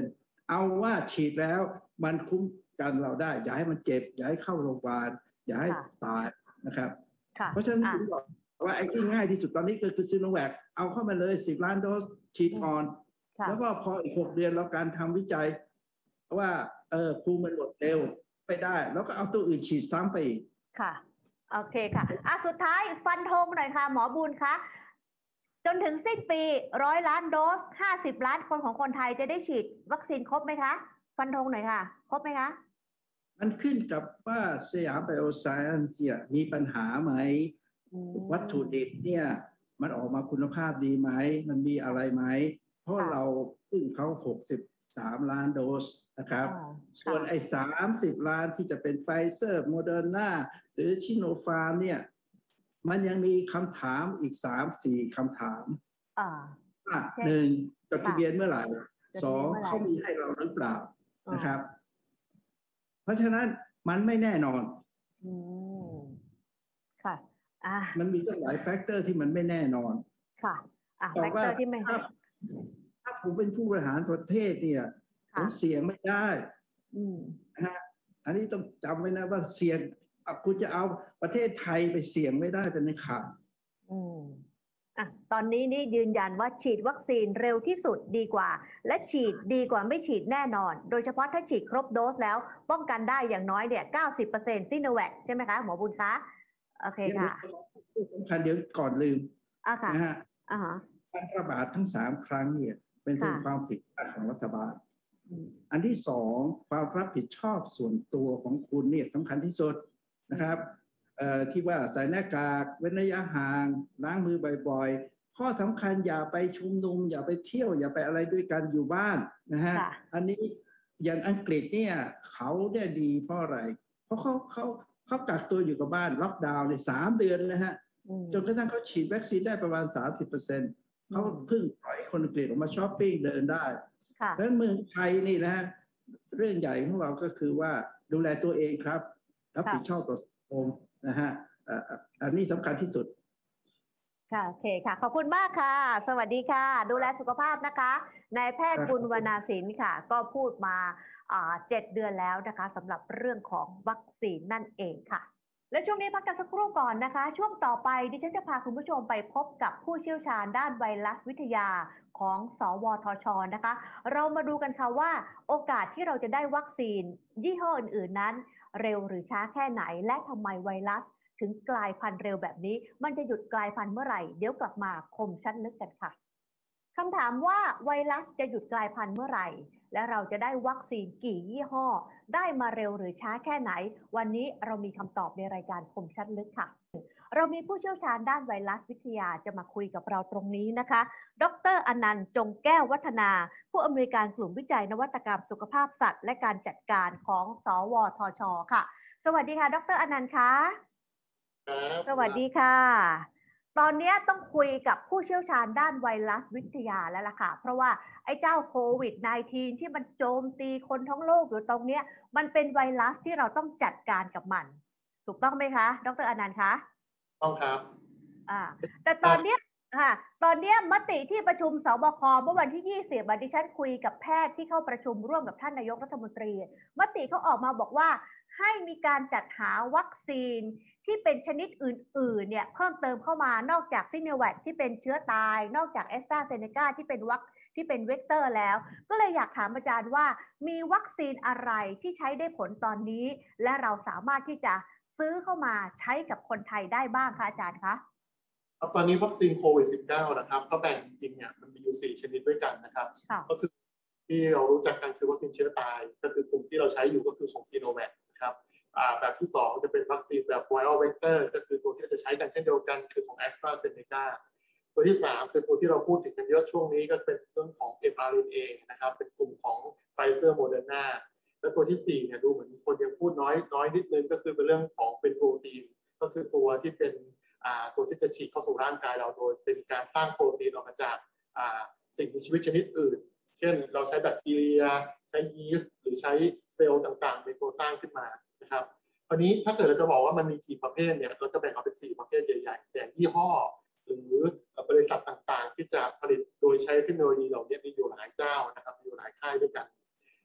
Speaker 2: เอาว่าฉีดแล้วมันคุ้มกันเราได้อย่าให้มันเจ็บอย่าให้เข้าโรงพยาบาลอย่าให้ตายนะครับเพราะฉะนั้นผมบอกว่าไอ้ที่ง่ายที่สุดตอนนี้ก็คือซีโนแวคเอาเข้ามาเลยสิบล้านโดสฉีดก่อนแล้วก็พออีกหกเดือนเราการทำวิจัยว่าเออภูมิมันหมดเร็วไปได้แล้วก็เอาตัวอื่นฉีดซ้ำไปอีก
Speaker 1: ค่ะโอเคค่ะอ่ะสุดท้ายฟันธงหน่อยค่ะหมอบุญคะจนถึงสิ้นปีร้อยล้านโดสห้าสิบล้านคนของคนไทยจะได้ฉีดวัคซีนครบไหมคะฟันธงหน่อยค่ะครบไหมคะ
Speaker 2: มันขึ้นกับว่าสยามไบโอไซเอนซ์มีปัญหาไหมวัตถุดิบเนี่ยมันออกมาคุณภาพดีไหมมันมีอะไรไหมเพราะเราพึ่งเขาหกสิบสามล้านโดสนะครับส่วนไอ้สามสิบล้านที่จะเป็นไฟเซอร์โมเดอร์นาหรือชิโนฟาร์มเนี่ยมันยังมีคำถามอีกสามสี่คำถามหนึ่งจดทะเบียนเมื่อไหร่สองเขามีให้เราหรือเปล่านะครับเพราะฉะนั้นมันไม่แน่นอน
Speaker 1: อืมค่ะอ่า
Speaker 2: มันมีตั้งหลายแฟกเตอร์ที่มันไม่แน่นอน
Speaker 1: ค่ะอ่าแฟกเตอร์ที่ไม่
Speaker 2: ถ้าถ้าผมเป็นผู้บริหารประเทศเนี่ยผมเสี่ยงไม่ได้นะฮะอันนี้ต้องจำไว้นะว่าเสี่ยงคุณจะเอาประเทศไทยไปเสี่ยงไม่ได้เป็นขาด
Speaker 1: อืมอ่ะตอนนี้นี่ยืนยันว่าฉีดวัคซีนเร็วที่สุดดีกว่าและฉีดดีกว่าไม่ฉีดแน่นอนโดยเฉพาะถ้าฉีดครบโดสแล้วป้องกันได้อย่างน้อยเนี่ยเก้าสิบเปอร์เซ็นต์ซิโนแวคใช่ไหมคะหมอบุญคะโอเคค่ะ
Speaker 2: สำคัญเดี๋ยวก่อนลืมนะฮะการระบาดทั้งสามครั้งเนี่ยเป็นเรื่องความผิดพลาดของรัฐบาลอันที่สองความรับผิดชอบส่วนตัวของคุณเนี่ยสำคัญที่สุดนะครับที่ว่าใส่หน้ากากเว้นระยะห่างล้างมือบ่อยๆข้อสำคัญอย่าไปชุมนุมอย่าไปเที่ยวอย่าไปอะไรด้วยกันอยู่บ้านนะฮะอันนี้อย่างอังกฤษเนี่ยเขาได้ดีเพราะอะไรเพราะเขาเขาเขากักตัวอยู่กับบ้านล็อกดาวน์ในสามเดือนนะฮะจนกระทั่งเขาฉีดวัคซีนได้ประมาณ สามสิบเปอร์เซ็นต์ เขาเพิ่งปล่อยคนอังกฤษออกมาช้อปปิ้งเดินได้เพราะฉะนั้นเมืองไทยนี่นะเรื่องใหญ่ของเราก็คือว่าดูแลตัวเองครับรับผิดชอบต่อสังคมนะฮะอันนี้สำคัญที่สุด
Speaker 1: ค่ะโอเคค่ะขอบคุณมากค่ะสวัสดีค่ะดูแลสุขภาพนะคะนายแพทย์บุญวรรณศิลป์ค่ะก็พูดมาเจ็ดเดือนแล้วนะคะสำหรับเรื่องของวัคซีนนั่นเองค่ะและช่วงนี้พักกันสักครู่ก่อนนะคะช่วงต่อไปดิฉันจะพาคุณผู้ชมไปพบกับผู้เชี่ยวชาญด้านไวรัสวิทยาของสวทช.นะคะเรามาดูกันค่ะว่าโอกาสที่เราจะได้วัคซีนยี่ห้ออื่นๆนั้นเร็วหรือช้าแค่ไหนและทำไมไวรัสถึงกลายพันธุ์เร็วแบบนี้มันจะหยุดกลายพันธุ์เมื่อไหร่เดี๋ยวกลับมาคมชัดลึกกันค่ะคำถามว่าไวรัสจะหยุดกลายพันธุ์เมื่อไหร่และเราจะได้วัคซีนกี่ยี่ห้อได้มาเร็วหรือช้าแค่ไหนวันนี้เรามีคำตอบในรายการคมชัดลึกค่ะเรามีผู้เชี่ยวชาญด้านไวรัสวิทยาจะมาคุยกับเราตรงนี้นะคะดร.อนันต์จงแก้ววัฒนาผู้อำนวยการกลุ่มวิจัยนวัตกรรมสุขภาพสัตว์และการจัดการของสวทช.ค่ะสวัสดีค่ะดร.อนันต์ค่ะสวัสดีค่ะตอนนี้ต้องคุยกับผู้เชี่ยวชาญด้านไวรัสวิทยาแล้วล่ะค่ะเพราะว่าไอ้เจ้าโควิด สิบเก้า ที่มันโจมตีคนทั้งโลกอยู่ตรงนี้มันเป็นไวรัสที่เราต้องจัดการกับมันถูกต้องไหมคะดร.อนันต์คะ
Speaker 3: ต้องครับ
Speaker 1: อ่าแต่ตอนนี้ค่ะตอนนี้มติที่ประชุมสบคเมื่อวันที่ยี่สิบดิฉันคุยกับแพทย์ที่เข้าประชุมร่วมกับท่านนายกรัฐมนตรีมติเขาออกมาบอกว่าให้มีการจัดหาวัคซีนที่เป็นชนิดอื่นๆเนี่ยเพิ่มเติมเข้ามานอกจากซิโนแวคที่เป็นเชื้อตายนอกจากแอสตราเซเนกาที่เป็นวัคที่เป็นเวกเตอร์แล้วก็เลยอยากถามอาจารย์ว่ามีวัคซีนอะไรที่ใช้ได้ผลตอนนี้และเราสามารถที่จะซื้อเข้ามาใช้กับคนไทยได้บ้างคะอาจารย์คะ
Speaker 3: ตอนนี้วัคซีนโควิด สิบเก้า นะครับก็แบ่งจริงๆเนี่ยมันมีอยู่สี่ชนิดด้วยกันนะครับก็คือที่เรารู้จักกันคือวัคซีนเชื้อตายก็คือกลุ่มที่เราใช้อยู่ก็คือของซีโนแวคนะครับแบบที่สองจะเป็นวัคซีนแบบไวรัลเวกเตอร์ก็คือตัวที่เราจะใช้กันเช่นเดียวกันคือของ AstraZeneca ตัวที่สามคือตัวที่เราพูดถึงกันเยอะช่วงนี้ก็เป็นเรื่องของ เอ็ม อาร์ เอ็น เอ นะครับเป็นกลุ่มของ Pfizer Moderna และตัวที่สี่เนี่ยดูเหมือนคนยังพูดน้อยน้อยนิดนึงก็คือเป็นเรื่องของเป็นโปรตีนก็คือตัวที่เป็นตัวที่จะฉีดเข้าสู่ร่างกายเราโดยเป็นการสร้างโปรตีนออกมาจากสิ่งมีชีวิตชนิดอื่นเช่นเราใช้แบคทีเรียใช้ยีสต์หรือใช้เซลล์ต่างๆเป็นตัวสร้างขึ้นมานะครับคราวนี้ถ้าเกิดเราจะบอกว่ามันมีกี่ประเภทเนี่ยเราจะแบ่งออกเป็นสี่ประเภทใหญ่ๆแต่ยี่ห้อหรือบริษัทต่างๆที่จะผลิตโดยใช้เทคโนโลยีเหล่านี้มีอยู่หลายเจ้านะครับมีอยู่หลายค่ายด้วยกัน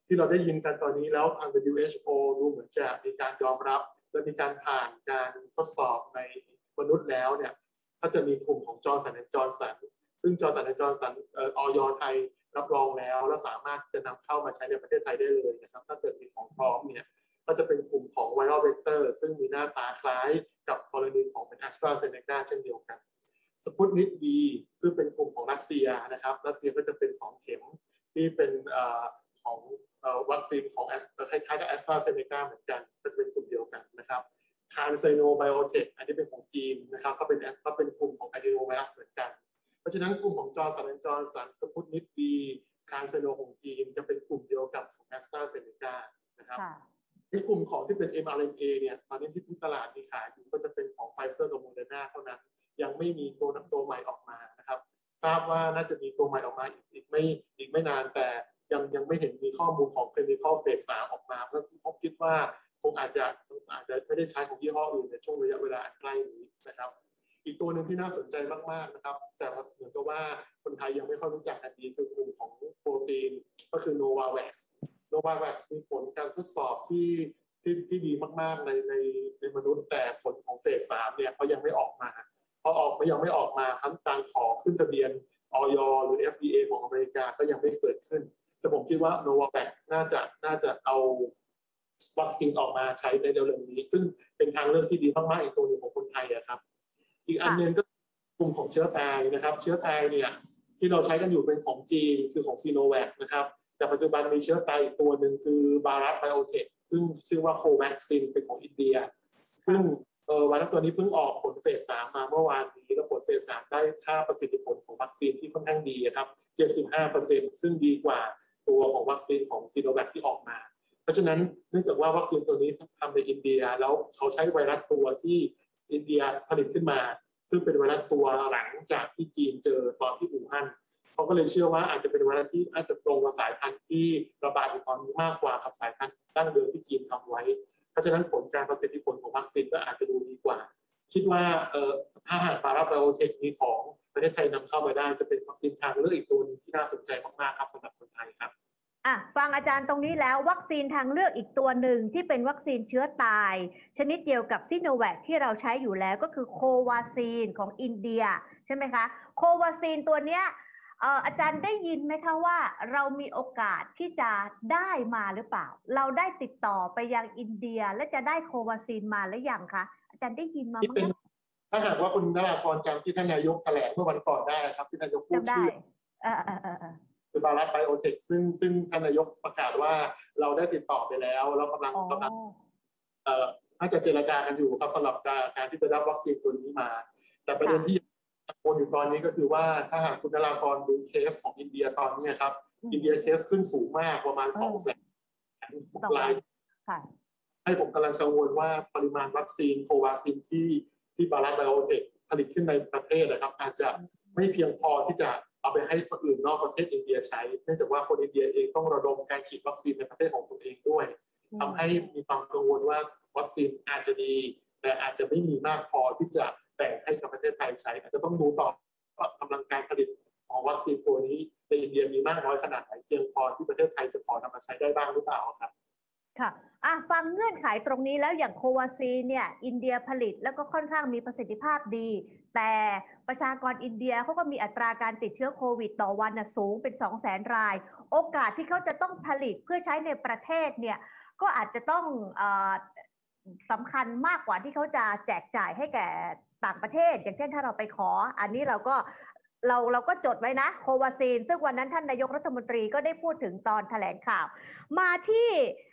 Speaker 3: ที่เราได้ยินกันตอนนี้แล้วทาง ดับเบิลยู เอช โอ ดูเหมือนจะมีการยอมรับและมีการผ่านการทดสอบในมนุษย์แล้วเนี่ยก็จะมีกลุ่มของจอร์นสันแอนด์จอร์นสันซึ่งจอร์นสันแอนด์จอร์นสันเอ่อ อย ไทยรับรองแล้วและสามารถจะนำเข้ามาใช้ในประเทศไทยได้เลยนะครับถ้าเกิดมีของพร้อมเนี่ยก็จะเป็นกลุ่มของไวรัลเวกเตอร์ซึ่งมีหน้าตาคล้ายกับกรณีของเป็น AstraZeneca เช่นเดียวกันสปุตนิก วี ซึ่งเป็นกลุ่มของรัสเซียนะครับรัสเซียก็จะเป็นสองเข็มที่เป็นเอ่อของเอ่อวัคซีนของคล้ายๆกับ AstraZeneca เหมือนกันก็จะเป็นกลุ่มเดียวกันนะครับคานไซโนไบโอเทคอันนี้เป็นของจีนนะครับก็เป็นก็เป็นกลุ่มของอะดีโนไวรัสเหมือนกันเพราะฉะนั้นกลุ่มของจอร์นสันแอนด์จอร์นสันสปุตนิก วี คานไซโนของจีนจะเป็นกลุ่มเดียวกับของ AstraZeneca นะครับในกลุ่มของที่เป็น เอ็ม อาร์ เอ็น เอ เนี่ยตอนนี้ที่ตลาดมีขายอยู่ก็จะเป็นของ Pfizer กับ Moderna เท่านั้นยังไม่มีตัวน้ำตัวใหม่ออกมานะครับทราบว่าน่าจะมีตัวใหม่ออกมาอีกอีกไม่อีกไม่นานแต่ยังยังไม่เห็นมีข้อมูลของ clinical phase สามออกมาเพราะผมคิดว่าคงอาจจะอาจจะไม่ได้ใช้ของยี่ห้ออื่นในช่วงระยะเวลาอันใกล้นี้นะครับอีกตัวหนึ่งที่น่าสนใจมากๆนะครับแต่เหมือนกับว่าคนไทยยังไม่ค่อยรู้จักกันดีคือกลุ่มของโปรตีนก็คือ Novavax Novavax มีผลการทดสอบที่ที่ที่ดีมากๆในในในมนุษย์แต่ผลของเฟสสามเนี่ยเขายังไม่ออกมาพอออกมายังไม่ออกมาขั้นการขอขึ้นทะเบียนอย หรือ เอฟ ดี เอ ของอเมริกาก็ยังไม่เกิดขึ้นแต่ผมคิดว่า Novavax น่าจะน่าจะเอาวัคซีนออกมาใช้ในเร็วๆนี้ซึ่งเป็นทางเลือกที่ดีมากๆอีกตัวหนึ่งของคนไทยครับอีกอันหนึ่งก็กลุ่มของเชื้อตายนะครับเชื้อตายเนี่ยที่เราใช้กันอยู่เป็นของจีนคือของซีโนแวคนะครับแต่ปัจจุบันมีเชื้อตายอีกตัวหนึ่งคือบารัสไบโอเทคซึ่งชื่อว่าโควัคซีนเป็นของอินเดียซึ่งเออวันนั้นตัวนี้เพิ่งออกผลเฟสสามมาเมื่อวานนี้แล้วผลเฟสสามได้ค่าประสิทธิผลของวัคซีนที่ค่อนข้างดีครับ เจ็ดสิบห้าเปอร์เซ็นต์ ซึ่งดีกว่าตัวของวัคซีนของซีโนแวคที่ออกมาเพราะฉะนั้นเนื่องจากว่าวัคซีนตัวนี้ทำในอินเดียแล้วเขาใช้ไวรัสตัวที่อินเดียผลิตขึ้นมาซึ่งเป็นไวรัสตัวหลังจากที่จีนเจอตอนที่อู่ฮั่นเขาก็เลยเชื่อว่าอาจจะเป็นไวรัสที่อาจจะตรงกับสายพันธุ์ที่ระบาดอยู่ตอนนี้มากกว่ากับสายพันธุ์ดั้งเดิมที่จีนทำไว้เพราะฉะนั้นผลการประสิทธิผลของวัคซีนก็อาจจะดูดีกว่าคิดว่าเอ่อถ้าหากบาราไบโอเทคมีของประเทศไทยนำเข้ามาได้จะเป็นวัคซีนทางเลือกอีกตัวนึงที่น่าสนใจมากๆครับสำหรับคนไทยครับ
Speaker 1: อ่ะฟังอาจารย์ตรงนี้แล้ววัคซีนทางเลือกอีกตัวหนึ่งที่เป็นวัคซีนเชื้อตายชนิดเดียวกับซิโนแวคที่เราใช้อยู่แล้วก็คือโควาซีนของอินเดียใช่ไหมคะโควาซีนตัวเนี้ยเอ่ออาจารย์ได้ยินไหมคะว่าเรามีโอกาสที่จะได้มาหรือเปล่าเราได้ติดต่อไปยังอินเดียและจะได้โควาซีนมาหรือยังคะอาจารย์ได้ยินมาไหม
Speaker 3: ถ้าหากว่าคุณนราพรจำที่ท่านนายกแถลงเมื่อวันก่อนได้ครับที่นายกพูดชื่อ
Speaker 1: เออเออเออ
Speaker 3: คือบารัสไบโอเทคซึ่งซึ่งท่านนายกประกาศว่าเราได้ติดต่อไปแล้วเรากำลังกำลังเอ่อน่าจะเจรจากันอยู่ครับสำหรับการการที่จะได้วัคซีนตัวนี้มาแต่ประเด็นที่กังวลอยู่ตอนนี้ก็คือว่าถ้าหากคุณนราพรดูเคสของอินเดียตอนนี้ครับอินเดียเคสขึ้นสูงมากประมาณสองแสนรายให้ผมกำลังกังวลว่าปริมาณวัคซีนโควาซีนที่ที่บารัสไบโอเทคผลิตขึ้นในประเทศนะครับอาจจะไม่เพียงพอที่จะเอาไปให้คนอื่นนอกประเทศอินเดียใช้เนื่องจากว่าคนอินเดียเองต้องระดมการฉีดวัคซีนในประเทศของตัวเองด้วยทำให้มีความกังวลว่าวัคซีนอาจจะดีแต่อาจจะไม่มีมากพอที่จะแบ่งให้กับประเทศไทยใช้อาจจะต้องดูต่อว่ากำลังการผลิตของวัคซีนตัวนี้ในอินเดียมีมากน้อยขนาดไหนเพียงพอที่ประเทศไทยจะขอนำมาใช้ได้บ้างหรือเปล่าครับ
Speaker 1: ค่ะอ่ะฟังเงื่อนไขตรงนี้แล้วอย่างโควาซีนเนี่ยอินเดียผลิตแล้วก็ค่อนข้างมีประสิทธิภาพดีแต่ประชากรอินเดียเขาก็มีอัตราการติดเชื้อโควิดต่อวันนะสูงเป็น สองแสน รายโอกาสที่เขาจะต้องผลิตเพื่อใช้ในประเทศเนี่ยก็อาจจะต้องเอ่อสำคัญมากกว่าที่เขาจะแจกจ่ายให้แก่ต่างประเทศอย่างเช่นถ้าเราไปขออันนี้เราก็เราเราก็จดไว้นะโควาซีนซึ่งวันนั้นท่านนายกรัฐมนตรีก็ได้พูดถึงตอนแถลงข่าวมาที่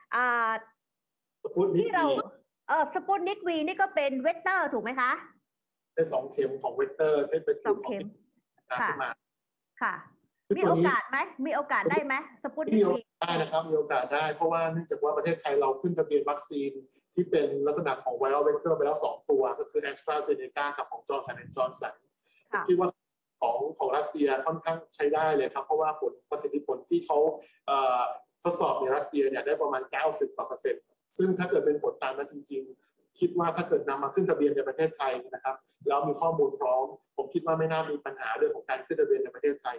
Speaker 1: ที่เราเออสปุตนิกวีนี่ก็เป็นเวกเตอร์ถูกไหมคะ
Speaker 3: ได้สองเข็มของเวกเตอร์ที่เป็น
Speaker 1: สองเข็มค่ะค่ะมีโอกาสไหมมีโอกาสได้ไหมสปุตนิกวี
Speaker 3: ได้นะครับมีโอกาสได้เพราะว่าเนื่องจากว่าประเทศไทยเราขึ้นทะเบียนวัคซีนที่เป็นลักษณะของไวรัลเวกเตอร์ไปแล้วสองตัวก็คือ AstraZeneca กับของ Johnson แอนด์ Johnson คิดว่าของของรัสเซียค่อนข้างใช้ได้เลยครับเพราะว่าผลประสิทธิผลที่เขาทดสอบในรัสเซียเนี่ยได้ประมาณเก้าสิบกว่าเปอร์เซ็นต์ซึ่งถ้าเกิดเป็นผลตามนั้นจริงๆคิดว่าถ้าเกิดนำมาขึ้นทะเบียนในประเทศไทยนะครับแล้วมีข้อมูลพร้อมผมคิดว่าไม่น่ามีปัญหาเรื่องของการขึ้นทะเบียนในประเทศไทย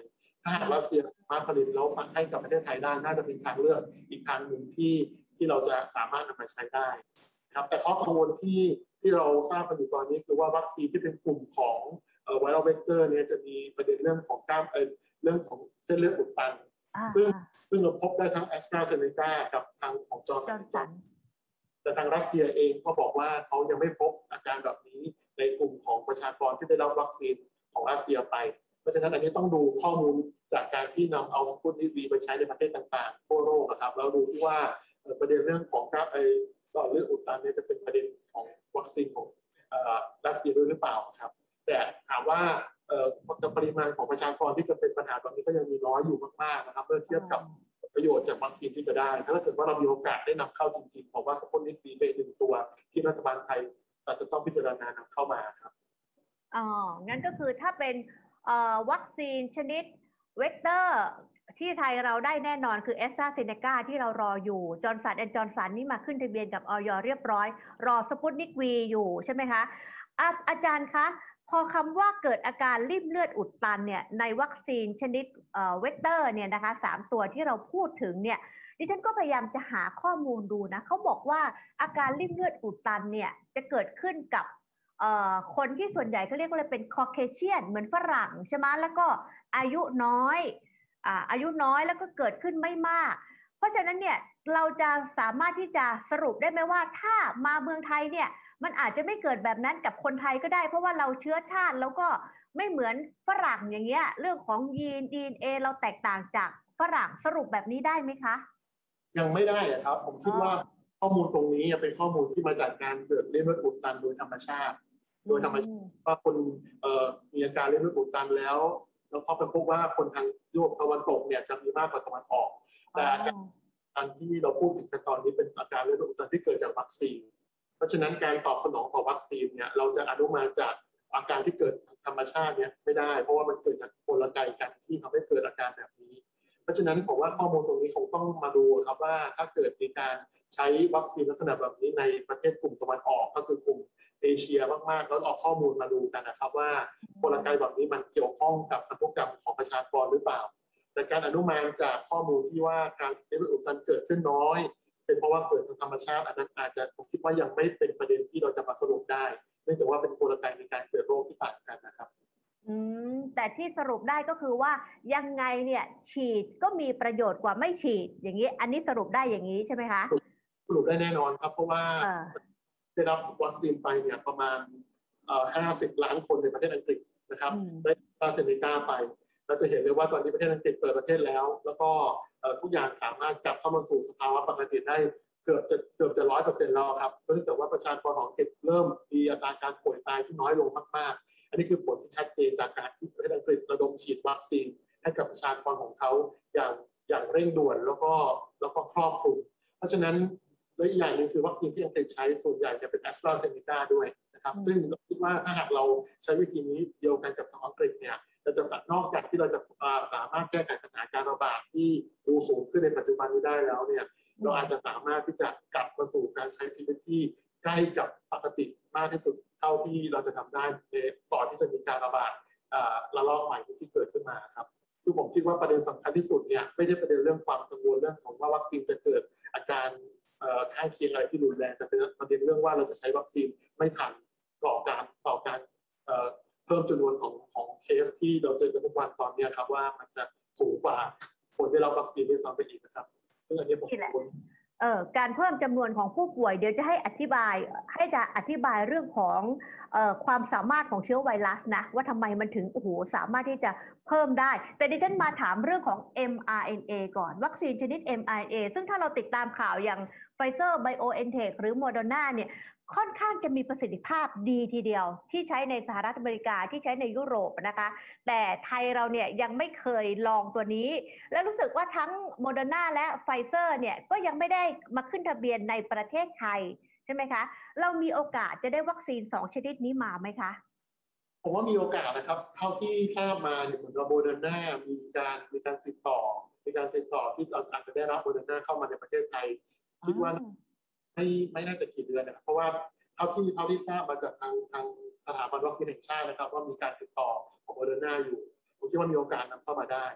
Speaker 3: ถ้าหากรัสเซียสามารถผลิตแล้วสั่งให้กับประเทศไทยได้น่าจะเป็นทางเลือกอีกทางหนึ่งที่ที่เราจะสามารถนำมาใช้ได้ครับแต่ข้อกังวลที่ที่เราทราบกันอยู่ตอนนี้คือว่าวัคซีนที่เป็นกลุ่มของไวรัลเวกเตอร์เนี่ยจะมีประเด็นเรื่องของกล้ามเอ่อเรื่องของเส้นเลือดอุดตันซึ่งซึ่งเราพบได้ทั้งแอสตราเซเนกากับทางของจอร์นสันแต่ทางรัสเซียเองก็บอกว่าเขายังไม่พบอาการแบบนี้ในกลุ่มของประชากรที่ได้รับวัคซีนของรัสเซียไปเพราะฉะนั้นอันนี้ต้องดูข้อมูลจากการที่นำเอาสปุตนิก วี ไปใช้ในประเทศต่างๆทั่วโลกนะครับแล้วดูที่ว่าประเด็นเรื่องของการไอ้ต่อเลือดอุดตันเนี่ยจะเป็นประเด็นของวัคซีนของรัสเซียด้วยหรือเปล่าครับแต่ถามว่าปริมาณของประชากรที่จะเป็นปัญหาตอนนี้ก็ยังมีน้อยอยู่มากๆนะครับเมื่อเทียบกับประโยชน์จากวัคซีนที่จะได้ถ้าเกิดว่าเรามีโอกาสได้นำเข้าจริงๆผมว่าสปุตนิก วี เป็นหนึ่งตัวที่รัฐบาลไทยอาจจะต้องพิจารณานำเข้ามาครับ
Speaker 1: อ๋องั้นก็คือถ้าเป็นวัคซีนชนิดเวกเตอร์ที่ไทยเราได้แน่นอนคือแอสตราเซเนกาที่เรารออยู่จอร์นสันแอนด์จอร์นสันนี่มาขึ้นทะเบียนกับอย.เรียบร้อยรอสปุตนิก วี อยู่ใช่ไหมคะอาอาจารย์คะพอคำว่าเกิดอาการริ่มเลือดอุดตันเนี่ยในวัคซีนชนิดเวกเตอร์เนี่ยนะคะสามตัวที่เราพูดถึงเนี่ยดิฉันก็พยายามจะหาข้อมูลดูนะเขาบอกว่าอาการริ่มเลือดอุดตันเนี่ยจะเกิดขึ้นกับคนที่ส่วนใหญ่เขาเรียกว่าเป็นคอเคเชียนเหมือนฝรั่งใช่ไหมแล้วก็อายุน้อยอ่าอายุน้อยแล้วก็เกิดขึ้นไม่มากเพราะฉะนั้นเนี่ยเราจะสามารถที่จะสรุปได้ไหมว่าถ้ามาเมืองไทยเนี่ยมันอาจจะไม่เกิดแบบนั้นกับคนไทยก็ได้เพราะว่าเราเชื้อชาติแล้วก็ไม่เหมือนฝรั่งอย่างเงี้ยเรื่องของยีน ดี เอ็น เอ เราแตกต่างจากฝรั่งสรุปแบบนี้ได้ไหมคะ
Speaker 3: ยังไม่ได้ครับผมคิดว่าข้อมูลตรงนี้เป็นข้อมูลที่มาจากการเกิดริ่มเลือดอุดตันโดยธรรมชาติโดยธรรมชาติว่าคนมีอาการริ่มเลือดอุดตันแล้วแล้วเขาไปพบว่าคนทางยุโรปตะวันตกเนี่ยจะมีมากกว่าตะวันออกแต่อาการที่เราพูดถึงกันตอนนี้เป็นอาการริ่มเลือดอุดตันที่เกิดจากวัคซีนเพราะฉะนั้นการตอบสนองต่อวัคซีนเนี่ยเราจะอนุมานจากอาการที่เกิดธรรมชาติเนี่ยไม่ได้เพราะว่ามันเกิดจากกลไกกันที่ทำให้เกิดอาการแบบนี้เพราะฉะนั้นผมว่าข้อมูลตรงนี้คงต้องมาดูครับว่าถ้าเกิดมีการใช้วัคซีนลักษณะแบบนี้ในประเทศกลุ่มตะวันออกก็คือกลุ่มเอเชียมากๆแล้วออกข้อมูลมาดูกันนะครับว่ากลไกแบบนี้มันเกี่ยวข้องกับพันธุกรรมของประชากรหรือเปล่าแต่การอนุมานจากข้อมูลที่ว่าการริ่มเลือดอุดตันเกิดขึ้นน้อยเป็นเพราะว่าเกิดทางธรรมชาติอันนั้นอาจจะผมคิดว่ายังไม่เป็นประเด็นที่เราจะมาสรุปได้เนื่องจากว่าเป็นกลไกในการเกิดโรคที่ต่างกันนะครับ
Speaker 1: อืมแต่ที่สรุปได้ก็คือว่ายังไงเนี่ยฉีดก็มีประโยชน์กว่าไม่ฉีดอย่างนี้อันนี้สรุปได้อย่างนี้ใช่ไหมคะ
Speaker 3: สรุปได้แน่นอนครับเพราะว่าได้รับวัคซีนไปเนี่ยประมาณห้าสิบล้านคนในประเทศอังกฤษนะครับได้แอสตราเซเนกาไปเราจะเห็นเลยว่าตอนนี้ประเทศอังกฤษเปิดประเทศแล้วแล้วก็ทุกอย่างสามารถกลับเข้ามาสู่สภาวะปกติได้เกือบจะเกือบจะร้อยเปอร์เซ็นต์แล้วครับเนื่องจากว่าประชากรของอังกฤษเริ่มมีอัตราการป่วยตายที่น้อยลงมากๆอันนี้คือผลที่ชัดเจนจากการที่ประเทศอังกฤษระดมฉีดวัคซีนให้กับประชากรของเขาอย่างอย่างเร่งด่วนแล้วก็แล้วก็ครอบคลุมเพราะฉะนั้นและอีกอย่างหนึ่งคือวัคซีนที่อังกฤษใช้ส่วนใหญ่จะเป็นแอสตราเซเนกาด้วยนะครับซึ่งเราคิดว่าถ้าหากเราใช้วิธีนี้เดียวกันกับทางอังกฤษเนี่ยเราจะนอกจากที่เราจะสามารถแก้ไขปัญหาการระบาดที่ดูสูงขึ้นในปัจจุบันนี้ได้แล้วเนี่ยเราอาจจะสามารถที่จะกลับมาสู่การใช้ชีวิตที่ใกล้กับปกติมากที่สุดเท่าที่เราจะทำได้ในก่อนที่จะมีการระบาดระลอกใหม่ที่เกิดขึ้นมาครับคือผมคิดว่าประเด็นสำคัญที่สุดเนี่ยไม่ใช่ประเด็นเรื่องความกังวลเรื่องของว่าวัคซีนจะเกิดอาการข้างเคียงอะไรที่รุนแรงแต่เป็นประเด็นเรื่องว่าเราจะใช้วัคซีนไม่ทันต่อการต่อการเพิ่มจำนวนของของเคสที่เราเจอกันทุกวันตอนนี้ครับว่ามันจะสูงกว่าคนที่รับวัคซีนด้วยซ้ำไปอีกนะครับซึ่งอันนี้ผม
Speaker 1: เอ่อการเพิ่มจำนวนของผู้ป่วยเดี๋ยวจะให้อธิบายให้จะอธิบายเรื่องของเอ่อความสามารถของเชื้อไวรัสนะว่าทำไมมันถึงโอ้โหสามารถที่จะเพิ่มได้แต่ดิฉันมาถามเรื่องของ เอ็ม อาร์ เอ็น เอ ก่อนวัคซีนชนิด เอ็ม อาร์ เอ็น เอ ซึ่งถ้าเราติดตามข่าวอย่าง Pfizer BioNTech หรือ Moderna เนี่ยค่อนข้างจะมีประสิทธิภาพดีทีเดียวที่ใช้ในสหรัฐอเมริกาที่ใช้ในยุโรปนะคะแต่ไทยเราเนี่ยยังไม่เคยลองตัวนี้และรู้สึกว่าทั้ง Moderna และ Pfizer เนี่ยก็ยังไม่ได้มาขึ้นทะเบียนในประเทศไทยใช่ไหมคะเรามีโอกาสจะได้วัคซีนสองชนิดนี้มาไหมคะ
Speaker 3: ผมว่ามีโอกาสนะครับเท่าที่ทราบมาเนี่ยเหมือนเราโมเดอร์นามีการมีการติดต่อมีการติดต่อที่เราอาจจะได้รับโมเดอร์นาเข้ามาในประเทศไทยคิดว่าไม่ไม่น่าจะกี่เดือนนะครับเพราะว่าเท่าที่เท่าที่ทราบมาจากทางทางสถาบันวัคซีนแห่งชาตินะครับว่ามีการติดต่อของโมเดอร์นาอยู่ผมคิดว่ามีโอกาสนำเข้ามาได้